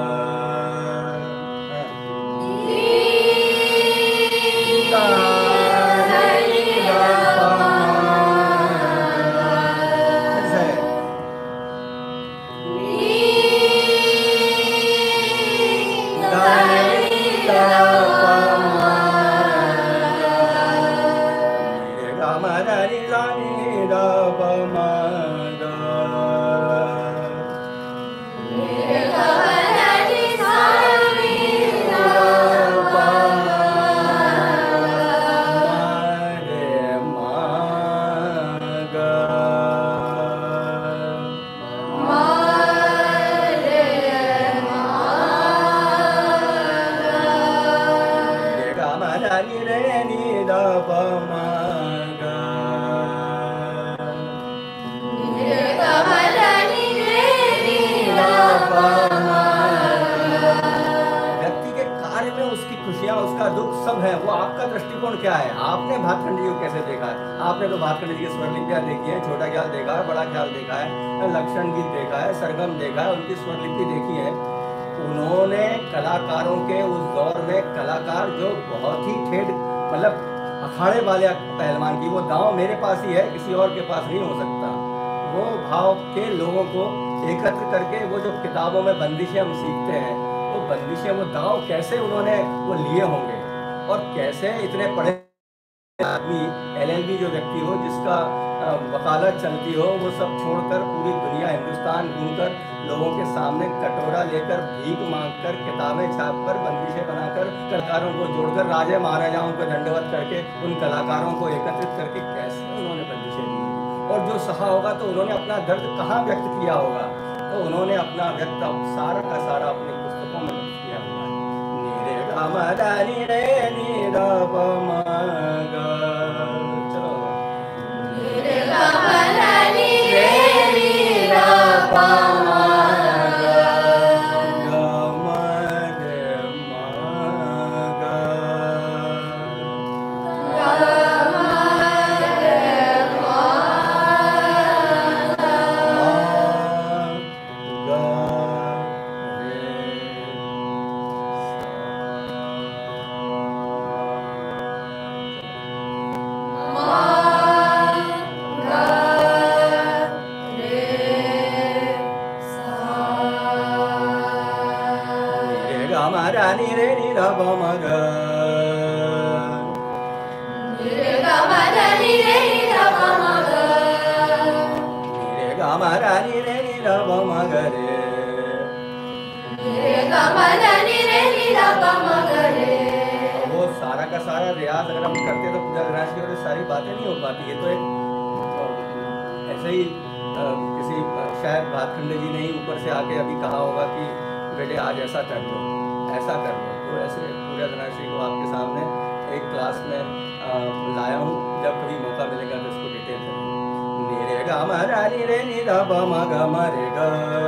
क्या है? आपने भातखंडे को कैसे देखा है? आपने तो भातखंडे जी की स्वरलिपियां देखी है, छोटा ख्याल देखा है, बड़ा ख्याल देखा है, लक्षण गीत देखा है, सरगम देखा है, उनकी स्वरलिपि देखी है। उन्होंने कलाकारों के उस दौर में कलाकार जो बहुत ही ठेठ, मतलब अखाड़े वाले पहलवान की, वो दांव मेरे पास ही है, किसी और के पास नहीं हो सकता। वो भाव के लोगों को एकत्र करके वो जो किताबों में बंदिशें हम सीखते हैं, वो बंदिशें, वो दांव कैसे उन्होंने वो लिए होंगे, और कैसे इतने पढ़े आदमी, LLB जो व्यक्ति हो, जिसका वकालत चलती हो, वो सब छोड़कर पूरी दुनिया, हिंदुस्तान घूमकर लोगों के सामने कटोरा लेकर, भीख मांगकर, किताबें छापकर, बंदिशें बनाकर, कलाकारों को जोड़कर, राजे महाराजाओं को दंडवत करके, उन कलाकारों को एकत्रित करके कैसे उन्होंने बंदिशें दी, और जो सहा होगा तो उन्होंने अपना दर्द कहाँ व्यक्त किया होगा, तो उन्होंने अपना व्यक्त सारा का सारा अपनी पुस्तकों में व्यक्त किया हुआ है। नीरे गा मदानी रे नी दा प म गा, चलो नीरे गा मदानी रे नी दा प म गा, गा म रे म गा, गा म रे म गा, गा रे नी रे नी दा प म गा, नी रे गा म दा नी रे नी दा प म गा, नी रे गा म दा नी रे नी दा प म गा रे, नी रे गा म दा नी रे नी दा प म गा रे। वो सारा का सारा रियाज अगर हम करते तो पूर्याधनाश्री और ये सारी बातें नहीं हो पाती। ये तो एक ऐसे ही किसी शायद भातखंडे जी ने ही ऊपर से आके अभी कहा होगा कि बेटे आज ऐसा कर लो, ऐसा कर लो। तो ऐसे पूर्याधनाश्री को आपके सामने एक क्लास में लाया हूँ। जब कभी मौका मिलेगा तो इसको डिटेल करूँगा। नी रे गा मा रा नी रे नी धा पा मा गा मा रे गा।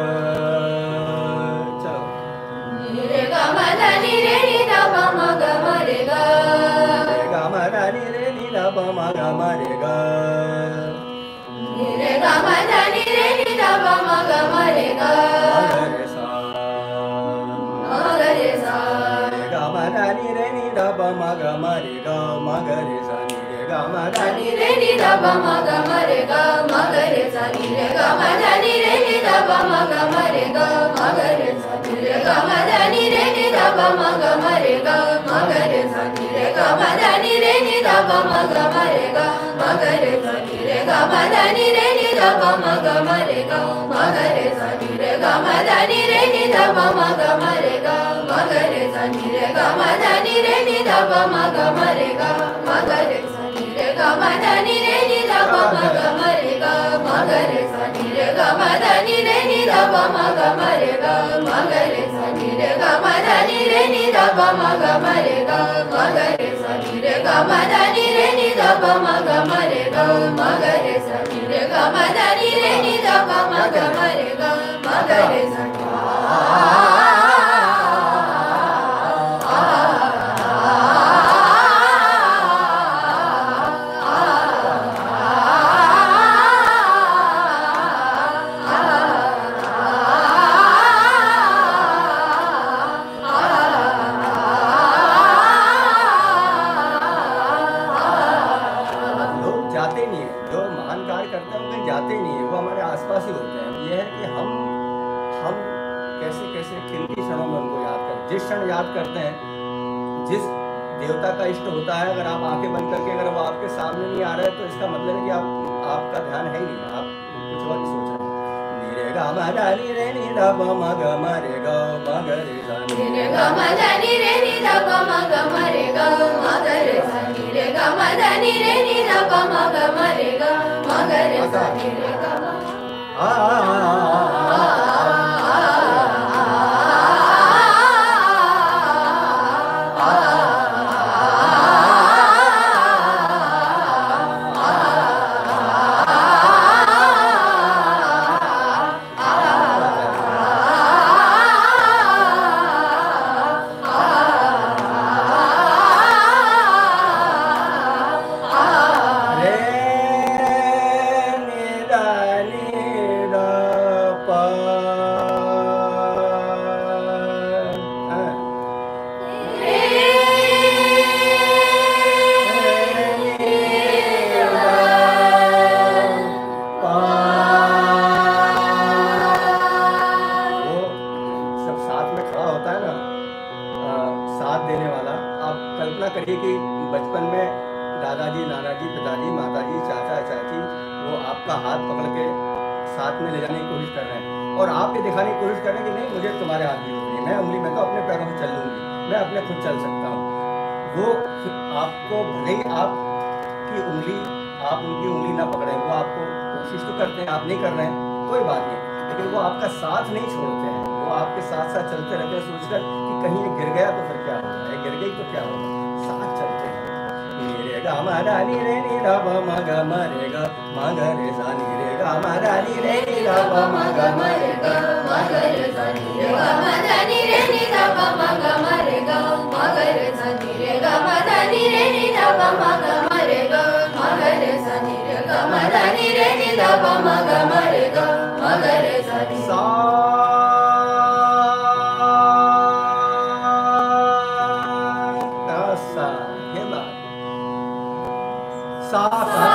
चलो। नी रे गा मा धा नी रे नी धा पा मा गा मा रे गा। नी रे गा मा रा नी रे नी धा पा मा गा मा रे गा। नी रे गा मा धा नी रे नी धा पा मा गा मा रे गा। मा रे सा। मा रे सा। नी रे गा मा रा नी रे नी धा पा मा गा मा रे गा। मा रे सा नी रे गा मा रा नी रे नी धा पा मा गा मा रे गा। मा रे सा नी रे गा मा धा नी रे नी धा पा मा गा मा रे गा। मा रे सा नी रे गा मा धा नी रे नी धा पा मा गा मा रे गा। मा रे सा नी रे गा मा धा नी रे नी धा पा मा गा मा रे गा। मा रे सा नी रे गा मा धा नी रे नी धा पा मा गा मा रे गा। मा रे सा नी रे गा मा धा नी रे नी धा पा मा गा मा रे गा। मा रे सा नी रे गा मा धा नी रे नी धा पा मा गा मा रे गा। मा रे सा नी रे गा मा धा नी रे नी धा पा मा गा मा रे गा। मा रे सा नी रे गा मा धा नी रे नी धा पा मा गा मा रे गा। मा रे सा नी रे गा मा धा नी रे नी धा पा मा गा मा रे गा। मा रे सा नी रे गा मा धा नी रे नी धा पा मा गा मा रे गा। मा रे सा नी रे गा मा धा नी रे नी धा पा मा गा मा रे गा। मा रे सा करते हैं। जिस देवता का इष्ट होता है, अगर आप आंखें बंद करके अगर वो आपके सामने नहीं आ रहा है तो इसका मतलब है कि आपका ध्यान है ही नहीं, आप कुछ और ही सोच रहे हैं। नी रे गा मा धा नी रे नी धा पा मा गा मा रे गा। मा रे सा नी रे गा मा धा नी रे नी धा पा मा गा मा रे गा। मा रे सा नी रे गा मा धा नी रे नी धा पा मा गा मा रे गा। मा रे सा नी रे गा मा नहीं कर रहे हैं कोई बात नहीं, लेकिन वो आपका साथ नहीं छोड़ते हैं। वो आपके साथ साथ चलते रहते हैं सोचकर कि कहीं ये गिर गया तो फिर क्या होगा, ये गिर गई तो क्या होगा, साथ चलते हैं। नी रे गा मा धा नी रे नी धा पा मा गा मा रे गा। मा रे सा नी रे गा मा धा नी रे नी धा पा मा गा मा रे गा। मा रे सा नी रे गा मा धा नी रे नी धा पा मा गा मा रे गा। मा रे सा नी रे गा मा धा नी रे नी धा पा मा गा मा रे गा। मा रे सा नी रे गा मा धा नी रे नी धा पा मा गा मा रे गा। मा रे सा नी सा सा ये बात सा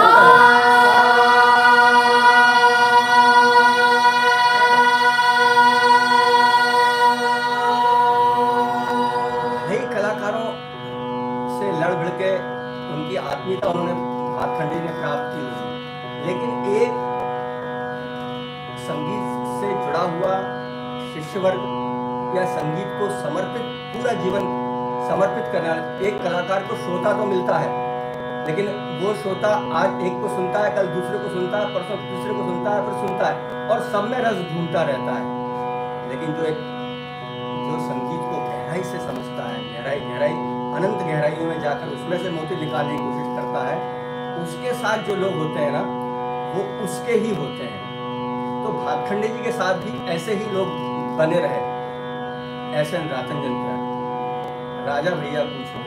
कलाकारों से लड़ भिड़ के उनकी आत्मीयता उन्होंने भातखंडे ने प्राप्त की थी, लेकिन एक संगीत से जुड़ा हुआ शिष्य वर्ग या संगीत को समर्पित पूरा जीवन समर्पित करना, एक कलाकार को श्रोता तो मिलता है लेकिन वो श्रोता आज एक को सुनता है, कल दूसरे को सुनता है, परसों दूसरे को सुनता है, फिर सुनता है और सब में रस ढूंढता रहता है। लेकिन जो संगीत को गहराई से समझता है, गहराई अनंत गहराइयों में जाकर उसमें से मोती निकालने की कोशिश करता है, उसके साथ जो लोग होते हैं ना, वो उसके ही होते हैं। तो भातखंडे जी के साथ भी ऐसे ही लोग बने रहे, ऐसे नरातन जंत्र राजा भैया पूछो।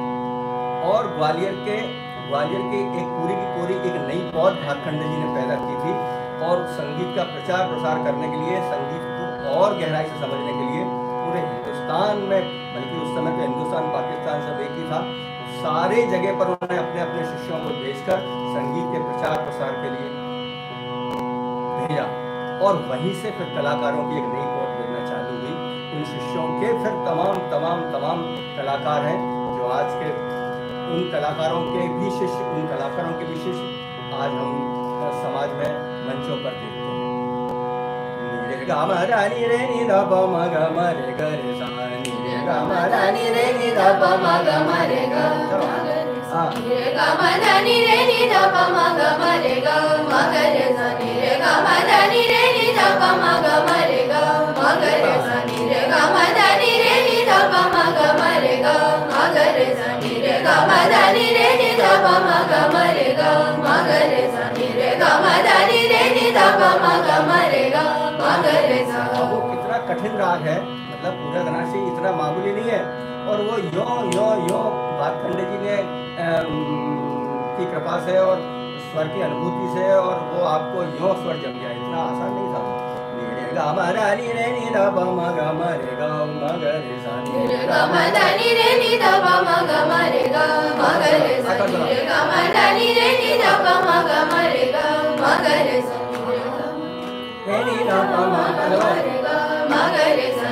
और ग्वालियर के एक पूरी की पूरी एक नई पौध भातखंडे जी ने पैदा की थी, और संगीत का प्रचार प्रसार करने के लिए, संगीत को और गहराई से समझने के लिए पूरे हिंदुस्तान में, बल्कि उस समय तो हिंदुस्तान पाकिस्तान सब एक ही था, सारे जगह पर उन्होंने अपने अपने शिष्यों को भेजकर संगीत के प्रचार प्रसार के लिए भेजा। और वहीं से फिर कलाकारों की एक नई पौध बनना चालू हुई। उन शिष्यों के फिर तमाम कलाकार हैं जो आज के उन कलाकारों के भी शिष्य आज हम समाज में मंचों पर देखते हैं। नी रे गा मा दा नी रे नी दा पा मा गा मा रे गा रे सा नी रे गा मा दा नी रे नी दा पा मा गा मा रे गा नी रे गा मा दा नी रे नी दा पा मा गा मा रे गा मा गा रे सा नी रे गा मा दा नी रे नी दा पा मा गा मा रे गा मा गा रे सा नी रे गा मा दा नी रे नी दा पा मा गा मा रे गा मा गा रे सा नी रे गा मा दा नी रे नी दा पा मा गा मा रे गा मा गा रे सा नी रे गा मा दा नी रे नी दा पा मा गा मा रे गा मा गा रे सा। वो कितना कठिन राग है, मतलब पुरयाधनाश्री इतना मामूली नहीं है। और वो यो भातखंडे जी ने की कृपा से और स्वर की अनुभूति से, और वो आपको यो स्वर जम गया, इतना आसान नहीं था। नी रे गा मा दा नी रे नी दा पा मा गा मा रे गा मा गा रे सा नी रे गा मा दा नी रे नी दा पा मा गा मा रे गा मा गा रे सा नी रे गा मा दा नी रे नी दा पा मा गा मा रे गा मा गा रे सा नी रे गा मा गा रे गा मा गा रे सा।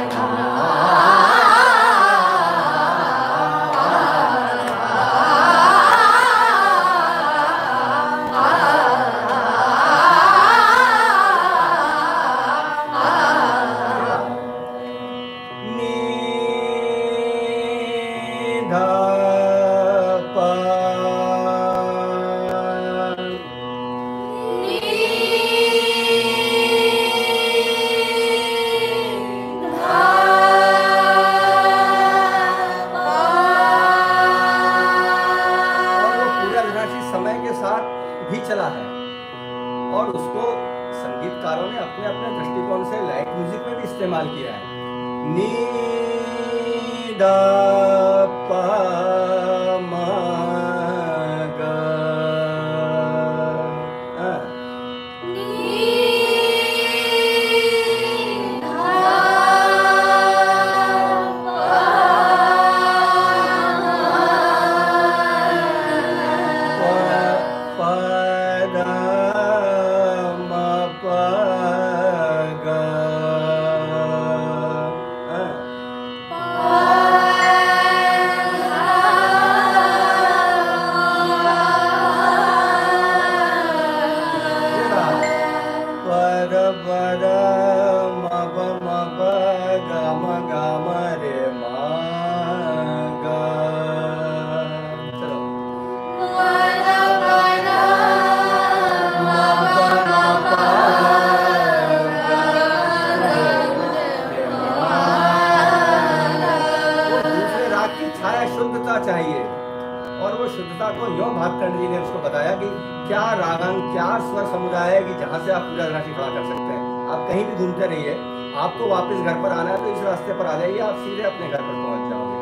आपको वापस घर पर आना है तो इस रास्ते पर आ जाइए, आप सीधे अपने घर पर पहुंच जाओगे।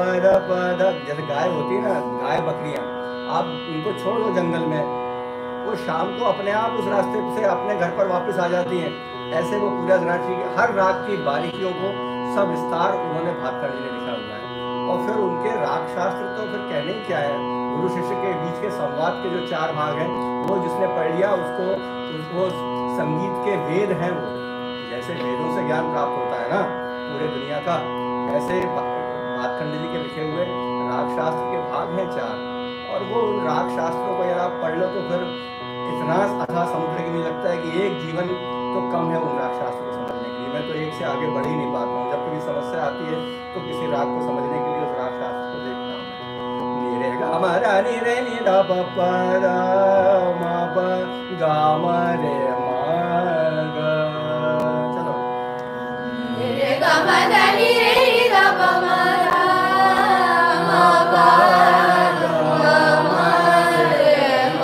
पद जैसे गाय होती है ना, गाय बकरियां, आप उनको छोड़ दो जंगल में, वो शाम को अपने आप उस रास्ते से अपने घर पर वापस आ जाती हैं। ऐसे वो पुरयाधनाश्री के हर राग की बारीकियों को सब विस्तार उन्होंने भातखंडे ने लिखा हुआ है। और फिर उनके राग शास्त्र तो फिर कहने ही क्या है, गुरु शिष्य के बीच के संवाद के जो 4 भाग हैं, वो जिसने पढ़ लिया उसको संगीत के वेद हैं। वो जैसे वेदों से ज्ञान प्राप्त होता है ना पूरे दुनिया का, ऐसे भातखंडे जी के लिखे हुए राग शास्त्र के भाग हैं 4। और वो राग शास्त्रों को अगर आप पढ़ लो तो फिर इतना अथाह समुद्र की नहीं लगता है कि एक जीवन तो कम है उन राग शास्त्र को समझने के लिए। मैं तो एक से आगे बढ़ ही नहीं पाता हूँ। जब कभी समस्या आती है तो किसी राग को समझने के लिए उस राग शास्त्र को देखता हूँ। नी रे गा म ध नि रे नि ध प प द म प गा म रे म ग। चलो रे गा म ध नि रे नि ध प म ध म प गा म रे म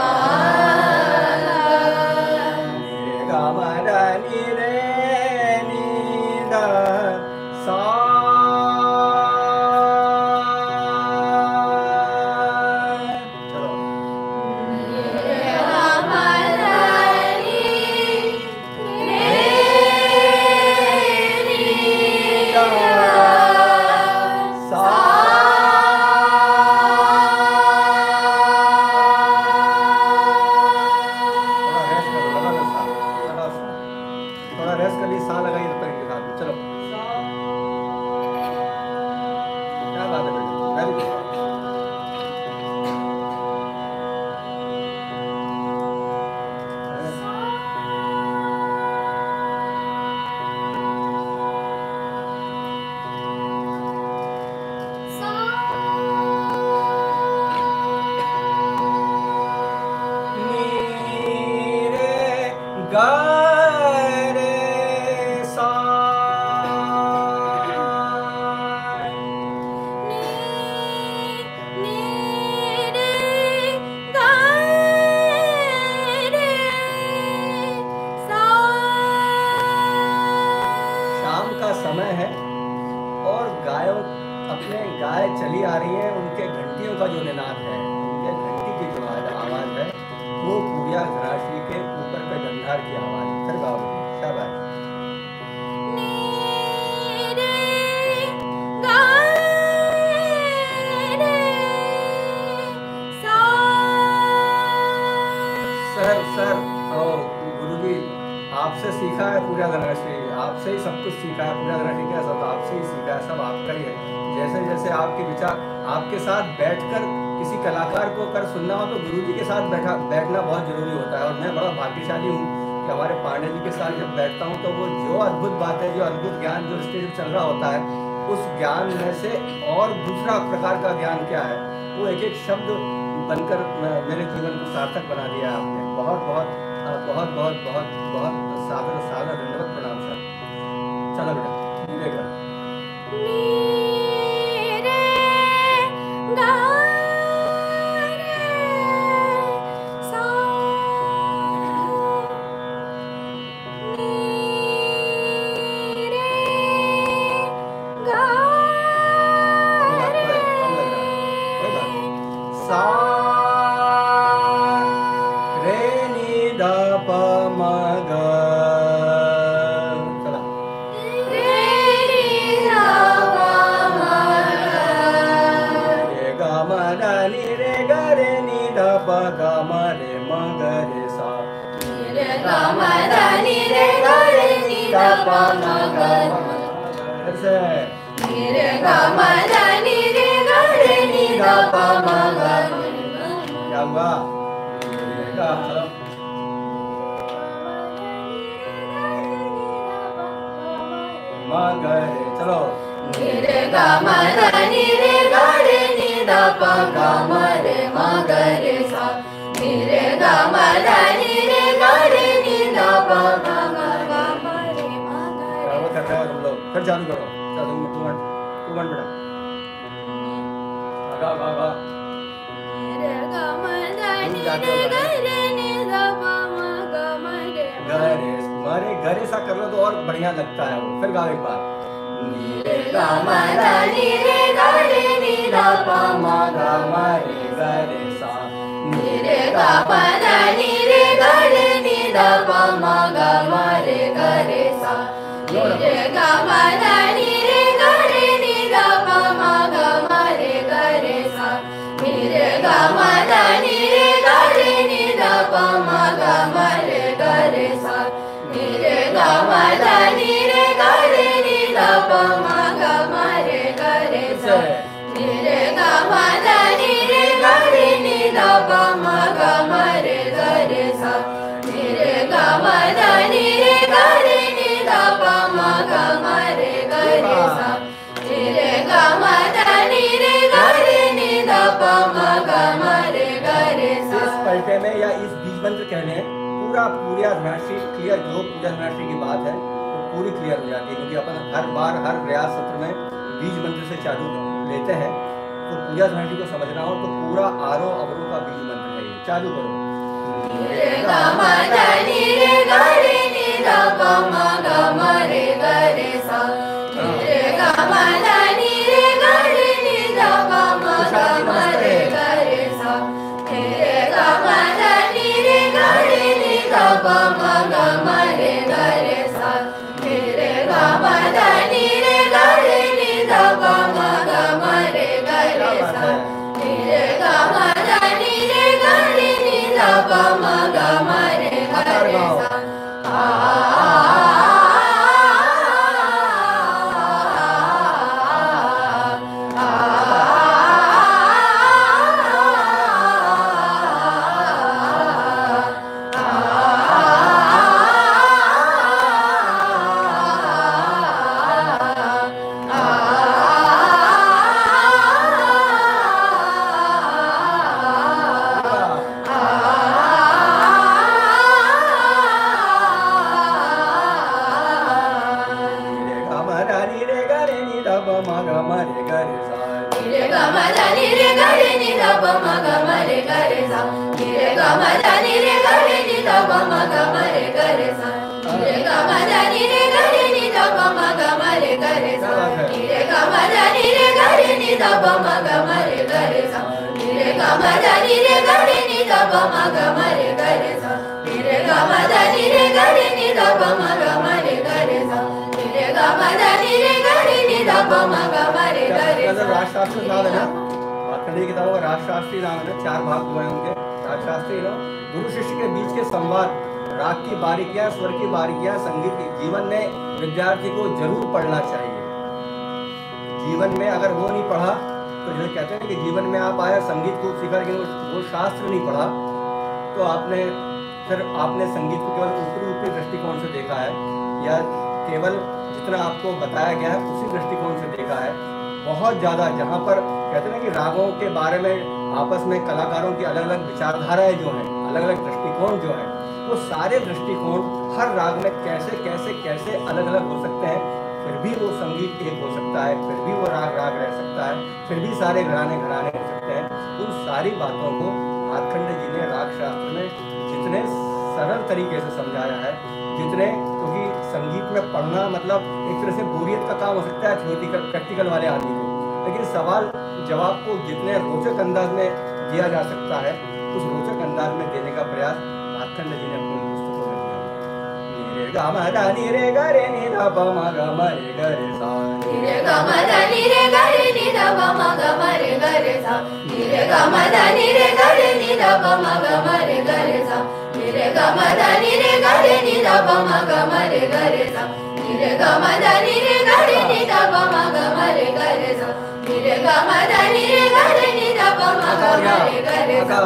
ग। गा म ध नि रे नि ध सा। चली आ रही है, उनके घंटियों का जो निनाद है, उनके घंटी की जो आवाज है, वो पूरिया धनाश्री के ऊपर पे गंधार की आवाज है। फिर गाओ शाबाश। सर सर और गुरुजी आपसे सीखा है पूरिया धनाश्री, आपसे ही सब कुछ सीखा है। पूरिया धनाश्री क्या सब आपसे ही सीखा है, सब आपका ही है। जैसे जैसे आपके विचार, आपके साथ बैठकर किसी कलाकार को कर सुनना हो तो गुरुजी के साथ बैठना बहुत जरूरी होता है। और मैं बड़ा भाग्यशाली हूँ कि हमारे पांडे जी के साथ जब बैठता हूँ तो वो जो अद्भुत बात है, जो अद्भुत ज्ञान जो स्टेज पर चल रहा होता है, उस ज्ञान में से और दूसरा प्रकार का ज्ञान क्या है, वो एक एक शब्द बनकर मेरे जीवन को सार्थक बना दिया है आपने। बहुत बहुत बहुत बहुत बहुत बहुत सादर सादर धन्यवाद, प्रणाम सर। चलो बेटा धीरे कर। चलो रे गा म ध नि रे गा रे नि ध प ग म रे म ग रे सा। रे गा म ध नि रे गा रे नि ध प ग म रे म ग रे। वो कर रहे हो तुम लोग, फिर चालू करो। चलो तू मन बेटा गा गा गा। रे गा म ध नि रे गा रे नि ध प म ग म रे गरे। मारे गरे सा कर लो तो और बढ़िया लगता है वो। फिर गाओ एक बार। रे गा म ध नि रे गा रे नि ध प म ग म रे ग रे सा। रे गा म ध नि रे गा रे नि ध प म ग म रे ग रे सा। रे गा म ध नि रे गा रे नि ध प म ग म रे ग रे सा। रे गा म ध नि रे गा रे नि ध प म ग म रे ग रे सा। रे गा म ध नि रे गा रे नि ध प म ग म रे ग रे सा। रे गा म ध नि रे गा रे नि ध प म ग म रे ग रे सा। रे गा म ध नि रे गा रे नि ध प म ग म रे ग रे सा। रे गा म ध नि रे गा रे नि ध प म ग घंटे में या इस बीज मंत्र कह लें पूरा पूर्याधनाश्री क्लियर, जो पूर्याधनाश्री की बात है वो पूरी क्लियर हो जाती है, क्योंकि अपन हर बार हर प्रयास सत्र में बीज मंत्र से चालू लेते हैं। तो पूर्याधनाश्री को समझना हो तो पूरा आरो अवरो का बीज मंत्र है ये। चालू करो। रे गा मा धा नि रे गा रे नि धा पा मा गा मा रे गा रे सा। रे गा मा धा नि रे गा रे नि धा पा मा गा मा रे गा रे सा। रे गा मा धा नि रे गा रे नि धा पा मा गा मा रे गा रे सा। रे गा मा धा नि रे गा रे नि धा पा मा गा मा रे गा रे सा। रे गा मा धा नि रे गा रे नि धा पा मा गा मा रे गा रे सा। राजशास्त्री नाम है ना, भातखंडे की किताबों का राजशास्त्री नाम है ना, 4 भाग हुए हैं उनके। राजशास्त्री नो गुरु शिष्य के बीच के संवाद, राग की बारीकियां, स्वर की बारीकियां, संगीत की जीवन में विद्यार्थी को जरूर पढ़ना चाहिए। जीवन में अगर वो नहीं पढ़ा तो जो कहते हैं कि जीवन में आप आए संगीत को सीखा लेकिन वो शास्त्र नहीं पढ़ा तो आपने संगीत को केवल ऊपरी दृष्टिकोण से देखा है, या केवल जितना आपको बताया गया है उसी दृष्टिकोण से देखा है। बहुत ज़्यादा जहाँ पर कहते हैं कि रागों के बारे में आपस में कलाकारों की अलग अलग विचारधाराएं जो हैं, अलग अलग दृष्टिकोण जो हैं, वो सारे दृष्टिकोण हर राग में कैसे कैसे कैसे अलग अलग हो सकते हैं, फिर भी वो संगीत एक हो सकता है, फिर भी वो राग राग रह सकता है, फिर भी सारे घराने घराने हो सकते हैं। उन सारी बातों को भातखंडे जी ने राग शास्त्र में जितने सरल तरीके से समझाया है, जितने, क्योंकि संगीत में पढ़ना मतलब एक तरह से बोरियत का काम हो सकता है थ्योरेटिकल प्रैक्टिकल वाले आदमी को, लेकिन सवाल जवाब को जितने रोचक अंदाज में दिया जा सकता है उस रोचक अंदाज में देने का प्रयास भातखंडे जी ने अपनी पुस्तकों में किया। रे गा मा धा नि रे गा रे नि धा पा मा गा मा रे गा रे सा। रे गा मा धा नि रे गा रे नि धा पा मा गा मा रे गा रे सा। रे गा मा धा नि रे गा रे नि धा पा मा गा मा रे गा रे सा। रे गा मा धा नि रे गा रे नि धा पा मा गा मा रे गा रे सा। रे गा मा धा नि रे गा रे नि धा पा मा गा मा रे गा रे सा। रे गा मा धा नि रे गा रे नि धा पा मा गा मा रे गा रे सा।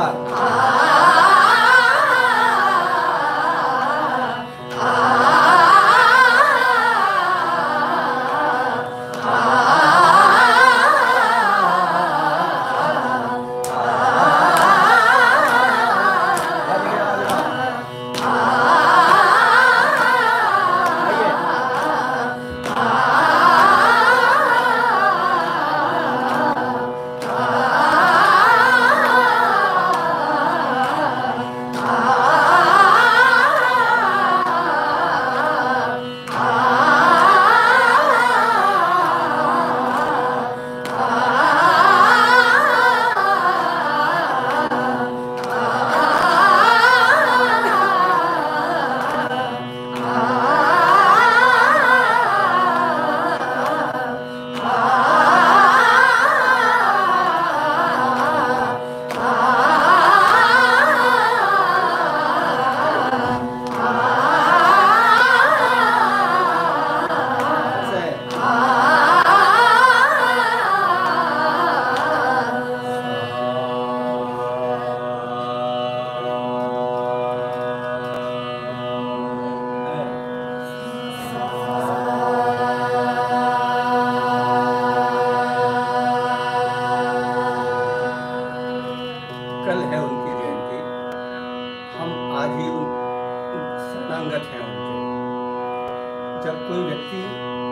घटनांगत हैं उनके। जब कोई व्यक्ति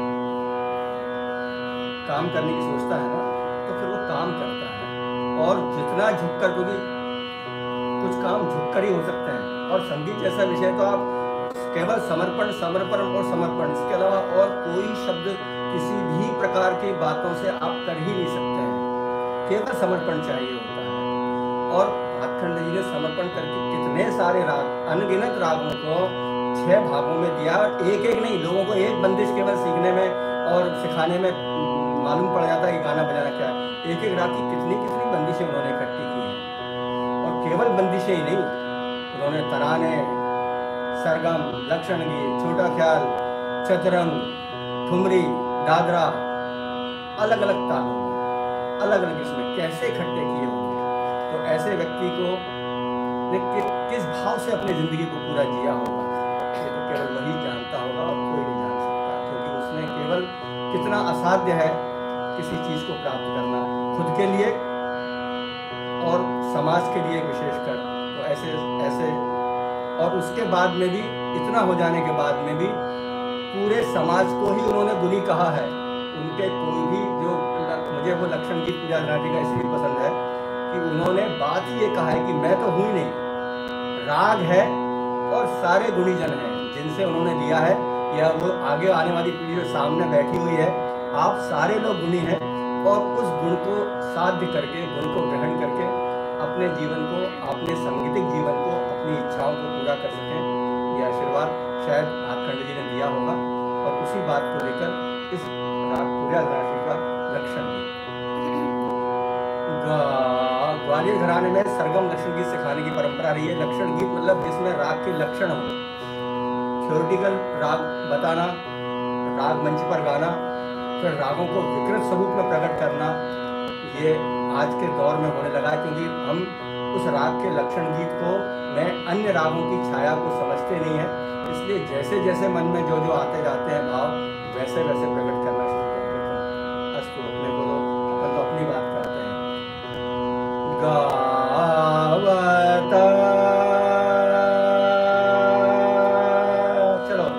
काम करने की सोचता है ना, तो फिर वो काम करता है, और जितना झुककर, क्योंकि कुछ काम झुककर ही हो सकते हैं, और संगीत जैसा विषय तो आप केवल समर्पण समर्पण और समर्पण, इसके अलावा और कोई शब्द किसी भी प्रकार की बातों से आप कर ही नहीं सकते हैं, केवल समर्पण चाहिए होता है। और भातखंडे जी ने समर्पण करके कितने सारे राग, अनगिनत रागों को 6 भागों में दिया, और एक एक नहीं, लोगों को एक बंदिश केवल सीखने में और सिखाने में मालूम पड़ जाता है कि गाना बजाना क्या है। एक एक राग की कितनी कितनी बंदिशें उन्होंने इकट्ठी की हैं, और केवल बंदिशें ही नहीं, उन्होंने तराने, सरगम, लक्षण गीत, छोटा ख्याल, चतुरंग, ठुमरी, दादरा, अलग अलग तालों में, अलग अलग इसमें कैसे इकट्ठे किए होंगे। तो ऐसे व्यक्ति को किस भाव से अपनी जिंदगी को पूरा जिया होगा, ये तो केवल वही जानता होगा, और कोई नहीं जान सकता, क्योंकि उसने केवल कितना असाध्य है किसी चीज को प्राप्त करना, खुद के लिए और समाज के लिए विशेषकर। तो ऐसे और उसके बाद में भी, इतना हो जाने के बाद में भी पूरे समाज को ही उन्होंने गुनी कहा है। उनके कोई भी जो, मुझे वो लक्षण गीत पुरयाधनाश्री का इसलिए पसंद है कि उन्होंने बात ही ये कहा है कि मैं तो हूँ ही नहीं, राग है और सारे गुणीजन हैं जिनसे उन्होंने लिया है, या वो आगे आने वाली पीढ़ी जो सामने बैठी हुई है, आप सारे लोग गुणी हैं, और उस गुण को साध्य करके, गुण को ग्रहण करके अपने जीवन को, अपने सांगीतिक जीवन को, अपनी इच्छाओं को पूरा कर सकें। ये आशीर्वाद शायद भातखंडे जी ने दिया होगा, और उसी बात को लेकर इस राग पुरयाधनाश्री का लक्षण गीत। ग्वालियर घराने में सरगम लक्षण गीत सिखाने की परंपरा रही है। लक्षण गीत मतलब जिसमें राग के लक्षण हो, थ्योरेटिकल राग बताना, राग मंच पर गाना, फिर रागों को विकृत स्वरूप में प्रकट करना, ये आज के दौर में होने लगा है, क्योंकि हम उस राग के लक्षण गीत को में अन्य रागों की छाया को समझते नहीं है, इसलिए जैसे जैसे मन में जो जो आते जाते हैं भाव, वैसे वैसे प्रकट करना शुरू कर देते हैं। अस्तु, अपने को तो अपन तो अपनी बात करते हैं। गावता, चलो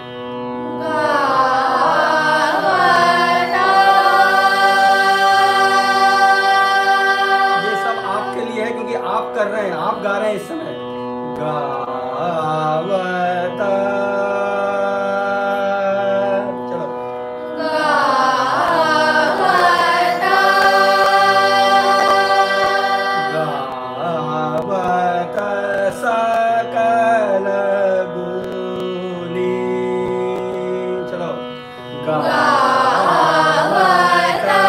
आप कर रहे हैं, आप गा रहे हैं इस समय। गावता, चलो गावता, गावता सकल गुणी, चलो गावता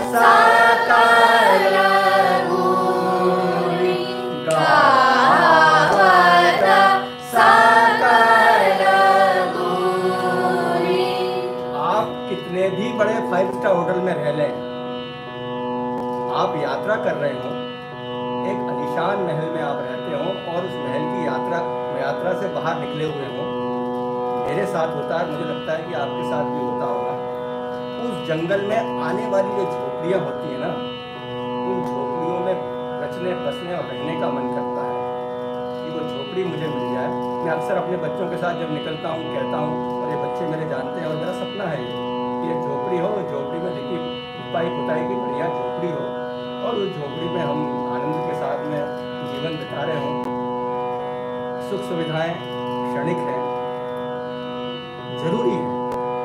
सकल गुणी, गावता सकल गुणी। आप कितने भी बड़े 5 स्टार होटल में रह लें, आप यात्रा कर रहे हो, एक आलीशान महल में आप रहते हो, और उस महल की यात्रा से बाहर निकले हुए हो, मेरे साथ होता है, मुझे लगता है कि आपके साथ भी होता होगा। उस जंगल में आने वाली जो झोपड़ियाँ होती है ना, उन झोपड़ियों में बचने बसने और रहने का मन करता है कि वो झोपड़ी मुझे मिल जाए। मैं अक्सर अपने बच्चों के साथ जब निकलता हूँ कहता हूँ, और ये बच्चे मेरे जानते हैं, और मेरा सपना है ये झोपड़ी हो, झोपड़ी में लिपी पुताई की बढ़िया झोपड़ी हो, और उस झोपड़ी में हम आनंद के साथ में जीवन बिता रहे हों। सुख सुविधाएं क्षणिक हैं, जरूरी है।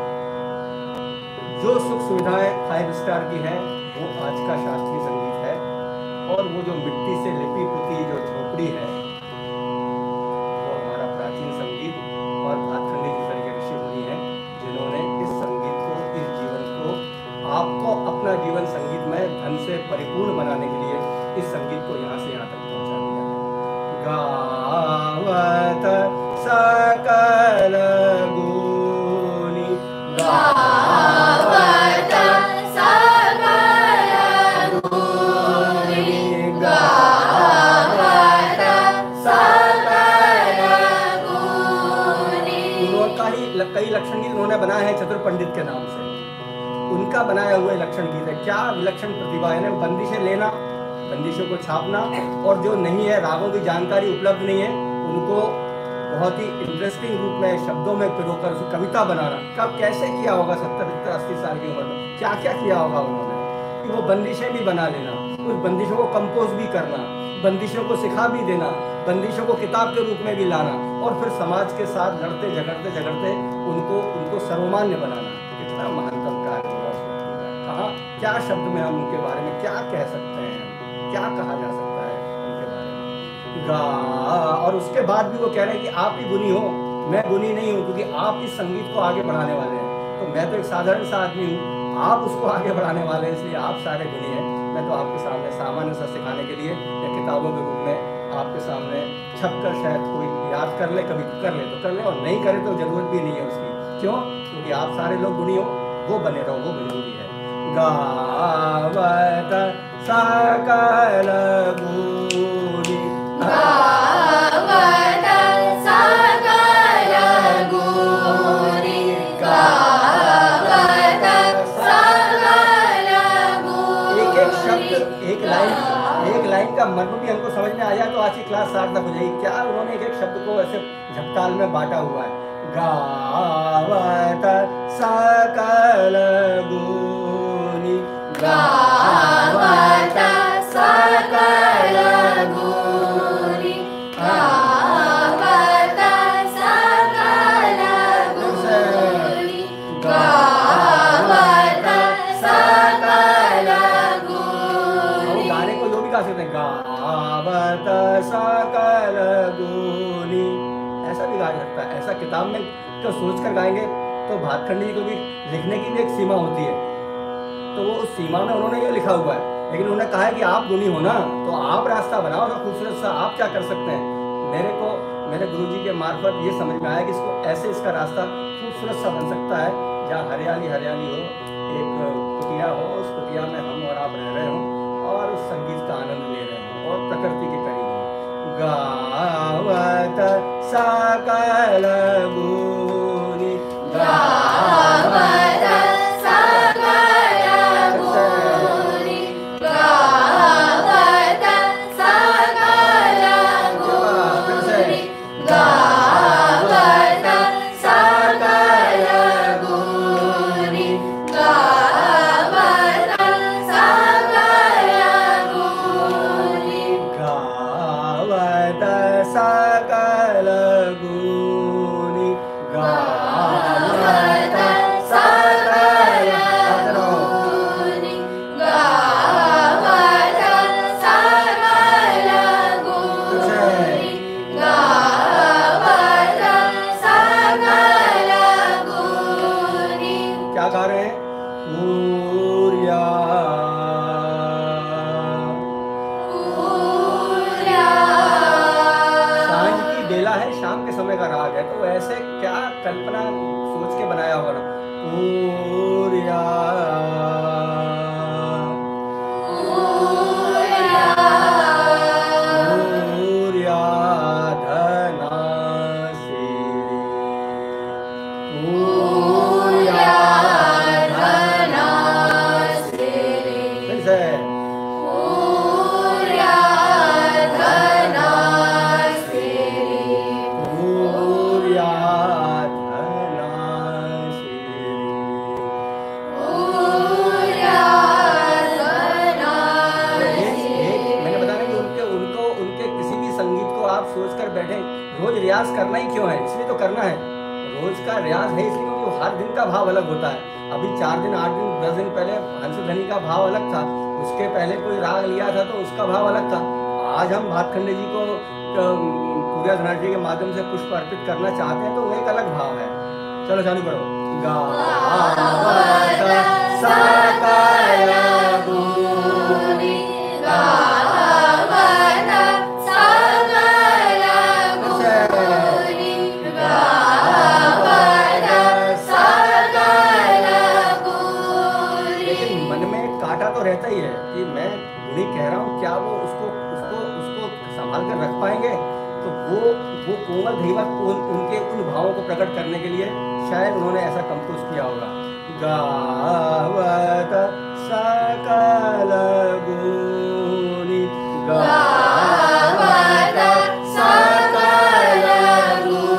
जो सुख सुविधाएं 5 स्टार की हैं, वो आज का शास्त्रीय संगीत है, और वो जो मिट्टी से लिपी पुती जो झोपड़ी है, वो हमारा प्राचीन संगीत। और भातखंडे जी तरह के ऋषि मुनि हैं जिन्होंने इस संगीत को, इस जीवन को, आपको अपना जीवन संगीतमय ढंग से परिपूर्ण बनाने के लिए इस संगीत को यहाँ से यहाँ तक पहुँचा दिया है। गावत सकल गुणी, गावत सकल गुणी, गावत सकल गुणी। उनका ही कई लक्षण गीत उन्होंने बनाए हैं चतुर पंडित के नाम से, उनका बनाया हुआ लक्षण गीत है। क्या विलक्षण प्रतिभा है, बंदिशें लेना, बंदिशों को छापना, और जो नहीं है, रागों की जानकारी उपलब्ध नहीं है, उनको बहुत ही इंटरेस्टिंग रूप में शब्दों में पिरोकर उसे कविता बनाना, कब कैसे किया होगा 70-80 साल की उम्र में, क्या क्या किया होगा उन्होंने, कि वो बंदिशें भी बना लेना, उस बंदिशों को कंपोज भी करना, बंदिशों को सिखा भी देना, बंदिशों को किताब के रूप में भी लाना, और फिर समाज के साथ लड़ते झगड़ते उनको सर्वमान्य बनाना। कितना महानतम कार्य होगा उस व्यक्ति का। कहाँ क्या शब्द में हम उनके बारे में क्या कह सकते हैं, क्या कहा जा सकता है उनके बारे में। गा, और उसके बाद भी वो कह रहे हैं कि आप ही गुनी हो, मैं गुनी नहीं हूँ, क्योंकि आप इस संगीत को आगे बढ़ाने वाले हैं। तो मैं तो एक साधारण सा आदमी हूँ, आप उसको आगे बढ़ाने वाले हैं, इसलिए आप सारे गुनी हैं। मैं तो आपके सामने सामान्य सा सिखाने के लिए या किताबों के रूप में आपके सामने छप कर शायद कोई याद कर ले, कभी कर ले तो कर ले, और नहीं करे तो जरूरत भी नहीं है उसकी। क्यों? क्योंकि आप सारे लोग गुनी हो, वो बने रहो, वो जरूरी है। गावत सकल गुनी, गावत सकल गुनी, गावत सकल गुनी। एक शब्द, एक लाइन का मर्म भी हमको समझ में आ जाए तो आज की क्लास सार्थक हो जाएगी। क्या उन्होंने एक शब्द को ऐसे झपताल में बांटा हुआ है। गावत सकल गुनी, गावत सकल गुनी, गावत सकल गुनी, गावत सकल गुनी। गाने को जो भी गा सकते हैं, गावत सकल गुनी, ऐसा भी गा सकता है। ऐसा किताब में तो सोच कर गाएंगे तो भातखंडे जी को भी लिखने की भी एक सीमा होती है, तो वो उस सीमा में उन्होंने ये लिखा हुआ है। लेकिन उन्होंने कहा है कि आप गुनी हो ना, तो आप रास्ता बनाओ ना खूबसूरत सा, आप क्या कर सकते हैं। मेरे को मेरे गुरुजी के मार्फत ये समझ में आया कि इसको ऐसे इसका रास्ता खूबसूरत सा बन सकता है, जहाँ हरियाली हरियाली हो, एक कुटिया हो, उस कुटिया में हम और आप रह रहे हों और उस संगीत का आनंद ले रहे हों और प्रकृति के करीब हों। गावत सकल गुनी, गावत सकल गुनी, गावत सकल गुनी, गावत सकल गुनी, गावत सकल गुनी, गावत सकल गुनी, गावत सकल गुनी, गावत सकल गुनी, गावत सकल गुनी। क्या गा रहे हैं? पूर्या सांझ की बेला है, शाम के समय का राग है, तो ऐसे क्या कल्पना सोच के बनाया होगा ना। पूर्या रियाज करना ही क्यों है? इसलिए तो करना है, रोज का रियाज है इसलिए क्योंकि हर दिन का भाव अलग होता है। अभी 4 दिन 8 दिन 10 दिन पहले हंसध्वनि का भाव अलग था, उसके पहले कोई राग लिया था तो उसका भाव अलग था। आज हम भातखंडे जी को पुरयाधनाश्री के माध्यम से पुष्प अर्पित करना चाहते हैं तो वो एक अलग भाव है। चलो चालू करो। गावत सकल गुनी, गावत सकल गुनी, गावत सकल गुनी। लेकिन मन में काटा तो रहता ही है कि मैं गुनी कह रहा हूँ, क्या वो उसको उसको उसको संभाल कर रख पाएंगे? तो वो कोमल धीवत उनके उन भावों को प्रकट करने के लिए शायद उन्होंने ऐसा कंपोज किया होगा। गावत सकल गुनी, गावत सकल गुनी,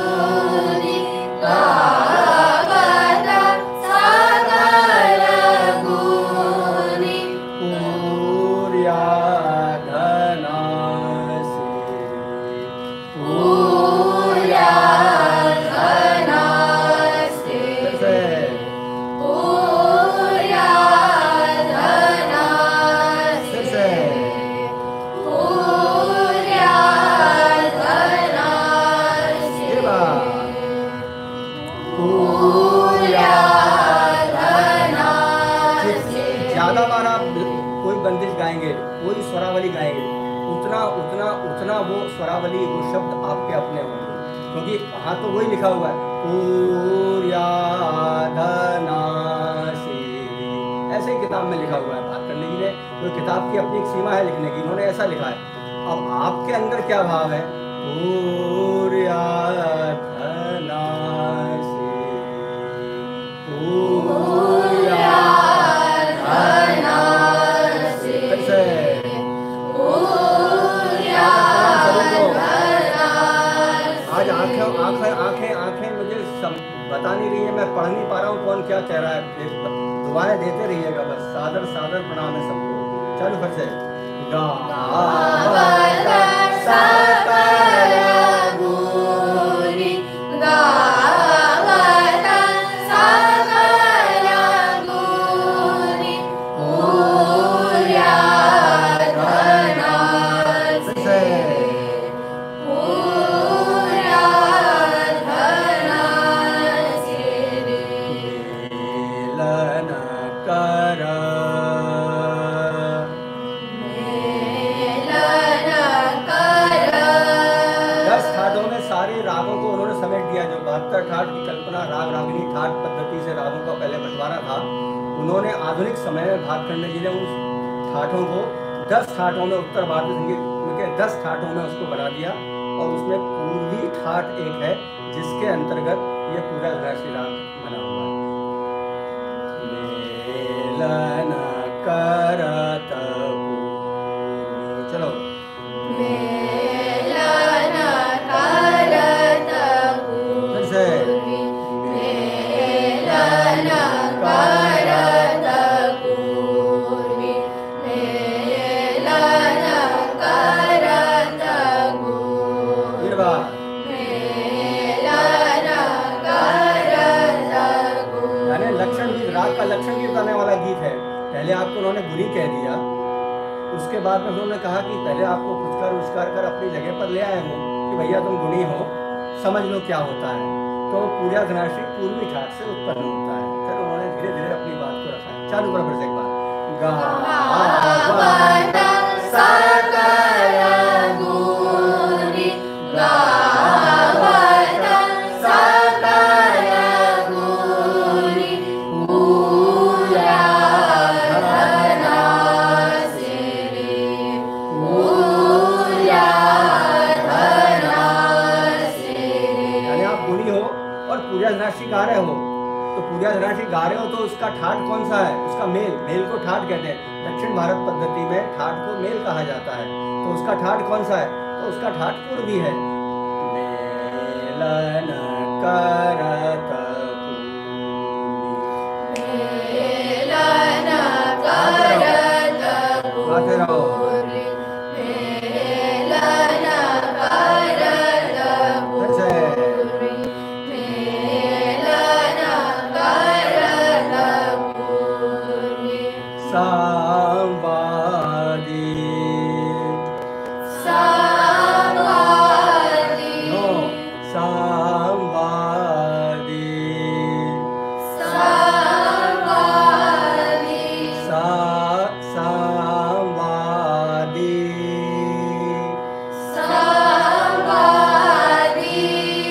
स्वरावली गाएंगे, उतना उतना उतना वो स्वरावली, वो शब्द आपके अपने होंगे, क्योंकि वहाँ तो वही लिखा हुआ है पुर्याधनासी, ऐसे ही किताब में लिखा हुआ है। भातखंडे जी ने, तो किताब की अपनी एक सीमा है लिखने की, इन्होंने ऐसा लिखा है। अब आपके अंदर क्या भाव है? पुर्याधनासी, पुर्याधनासी, कैसे? आज आंखें आंखें आंखें आंखें मुझे बता नहीं रही है, मैं पढ़ नहीं पा रहा हूँ कौन क्या कह रहा है। दुआएं देते रहिएगा बस। सादर सादर प्रणाम है सबको। चलो फिर से गा ठाट की कल्पना राग रागिनी ठाट पद्धति से रागों का पहले बंटवारा था। उन्होंने आधुनिक समय में भातखंडे जी ने उन ठाटों को 10 ठाटों में, उत्तर भारतीय संगीत के 10 ठाटों में उसको बना दिया, और उसमें पूर्वी ठाट एक है जिसके अंतर्गत ये पूरा राष्ट्रीय राग बना हुआ है। मेलन करत पूर्वी, चलो लक्षण भी बताने वाला गीत है। पहले आपको उन्होंने गुनी कह दिया, उसके बाद में उन्होंने कहा कि पहले आपको पुचकार उचकार कर अपनी जगह पर ले आए हो कि भैया तुम गुनी हो, समझ लो क्या होता है। तो पुर्याधनाश्री पूर्वी ठाट से उत्पन्न होता है। फिर उन्होंने धीरे धीरे अपनी बात को रखा है। चालू करो फिर से एक बार। गा गा रहे हो, तो पुर्याधनाश्री गा रहे हो, तो उसका ठाट कौन सा है? उसका मेल, मेल को ठाट कहते हैं। दक्षिण भारत पद्धति में ठाट को मेल कहा जाता है। तो उसका ठाट कौन सा है? तो उसका ठाट पूर्वी है। मेलन करत पूर्वी, मेलन करत पूर्वी, मेलन करत पूर्वी, संवादी संवादी नो संवादी संवादी संवादी संवादी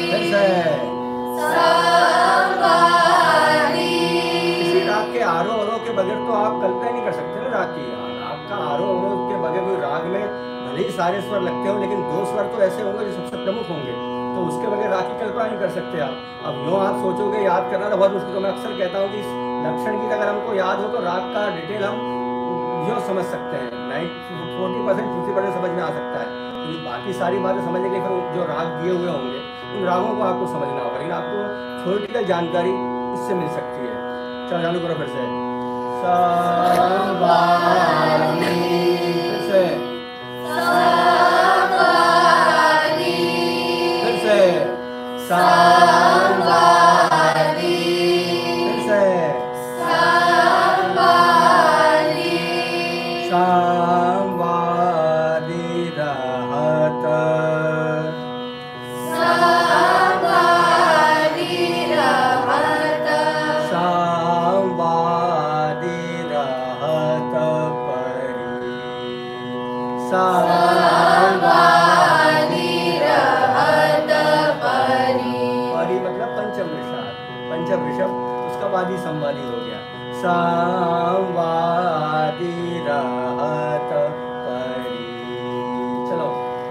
संवादी। किसी राग के आरोह अवरोह के बगैर तो आप कल्पना नहीं कर सकते ना राग की। राग का आरोह अवरोह के बगैर कोई राग में भले ही सारे स्वर लगते हो, लेकिन 2 स्वर तो ऐसे होंगे जो सबसे प्रमुख होंगे, तो उसके बगैर राग की कल्पना नहीं कर सकते आप। अब यूँ आप सोचोगे याद करना तो बहुत मुश्किल। तो मैं अक्सर कहता हूँ कि लक्षण गीत अगर हमको याद हो तो राग का डिटेल हम यूँ समझ सकते हैं, 40% 50% समझ में आ सकता है। तो बाकी सारी बातें समझने के लिए फिर जो राग दिए हुए होंगे उन रागों को आपको समझना होगा, लेकिन आपको थ्योरेटिकल जानकारी इससे मिल सकती है। चलो चालू करो फिर से। संवादी, फिर से संवादी, फिर से संवादी, फिर से संवादी, संवादी रहत, संवादी रहत, संवादी रहत परी, पंचम ऋषभ, पंचम ऋषभ उसका वादी संवादी हो गया। संवादी रहत परी, चलो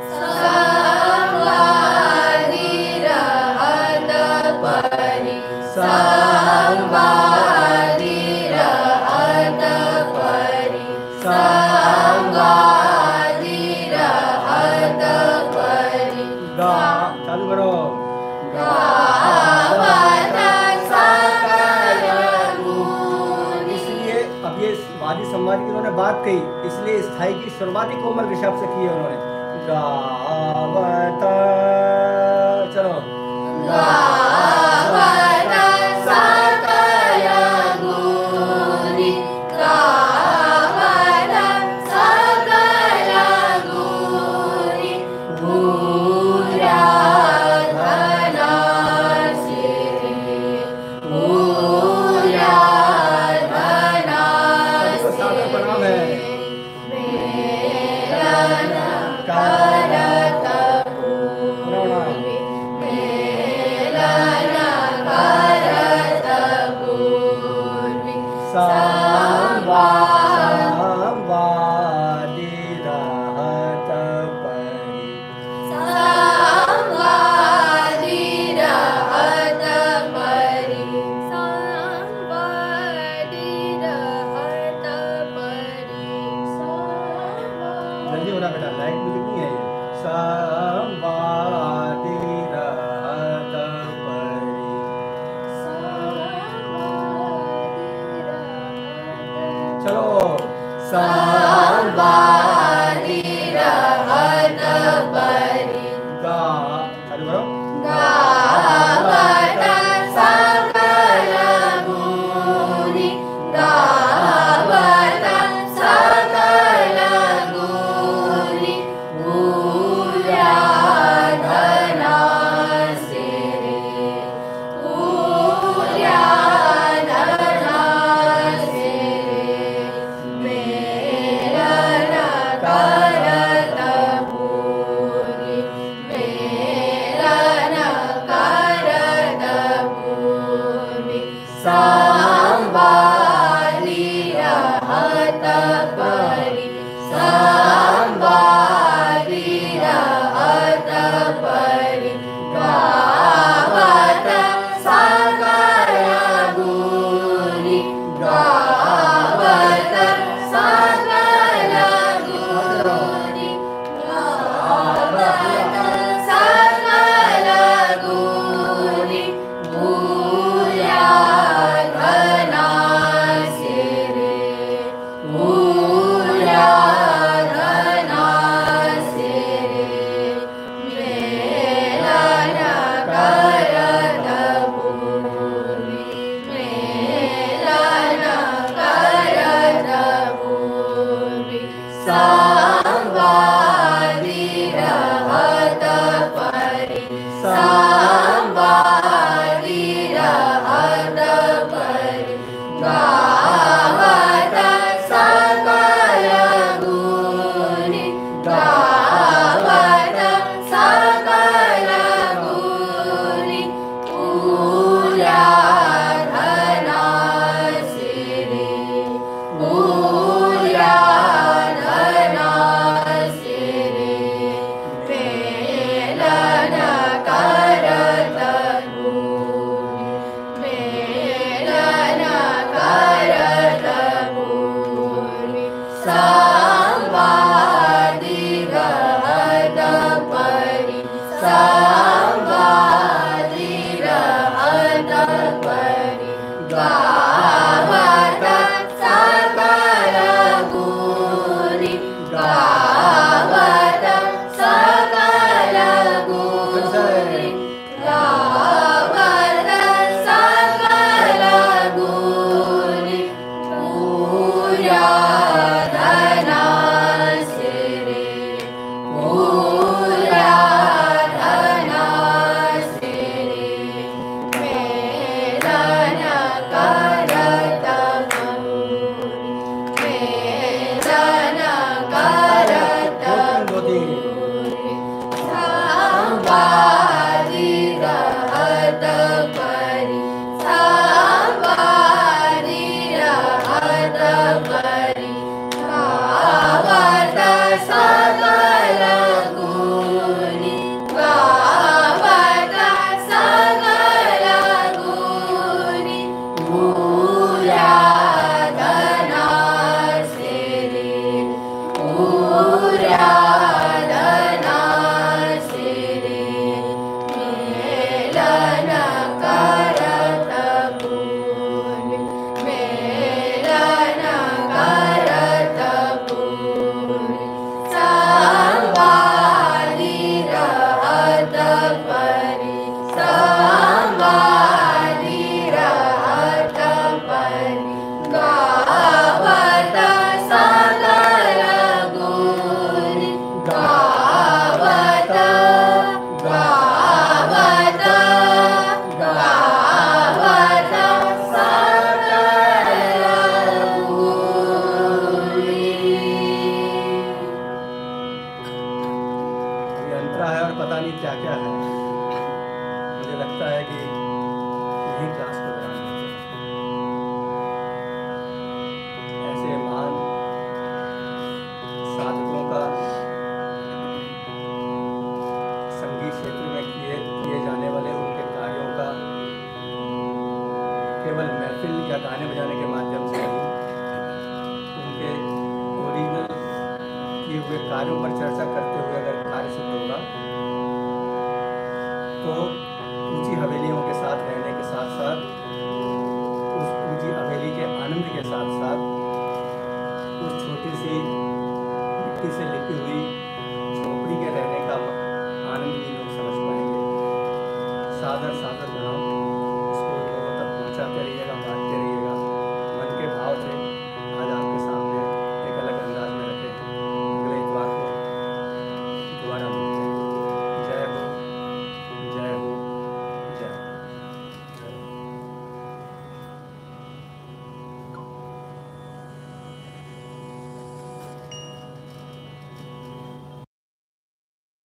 संवादी रहत परी, संवादी रहत परी, संवादी रहत परी। गा चालू करो। इसलिए अब ये वादी संवादी की उन्होंने बात कही, इसलिए स्थाई की शुरुआती कोमल ऋषभ से की है उन्होंने। गावत, चलो गावत सकल गुणी, गावत सकल गुणी, पुरयाधनाश्री, पुरयाधनाश्री। प्रणाम है। मेलन करत पूर्वी, मेलन करत पूर्वी, संवादी रहत परी, संवादी रहत परी, संवादी रहत परी, जल्दी हो रहा बेटा, लाइट म्यूजिक नहीं है ये। संवादी रहत परी, चलो संवादी रहत परी, गा चालू करो। गावत सकल गुणी, गावत सकल गुणी, पुरयाधनाश्री, पुरयाधनाश्री। मेलन करत पूर्वी, मेलन करत पूर्वी, संवादी रहत परी, संवादी रहत परी, गावत सकल गुणी, गावत सकल गुणी, गावत सकल गुणी, पुरयाधनाश्री, पुरयाधनाश्री। मेलन करत पूर्वी, मेलन करत पूर्वी, संवादी रहत परी, संवादी रहत परी, गावत सकल गुणी, गावत सकल गुणी, पुरयाधनाश्री, पुरयाधनाश्री। मेलन करत पूर्वी, मेलन करत पूर्वी, संवादी रहत परी, संवादी रहत परी, गावत सकल गुणी, गावत सकल गुणी, गावत सकल गुणी, पुरयाधनाश्री, पुरयाधनाश्री। मेलन करत केवल महफिल या गाने बजाने के माध्यम से नहीं, उनके ओरिजिनल किए हुए कार्यों पर चर्चा करते हुए अगर कार्य सिद्ध होगा तो ऊंची हवेलियों के साथ रहने के साथ साथ उस ऊंची हवेली के आनंद के साथ साथ उस छोटी सी मिट्टी से लिपी हुई झोपड़ी के रहने का आनंद भी लोग समझ पाएंगे। सादर सादर प्रणाम, इसको लोगों तक पहुंचाते रहिएगा।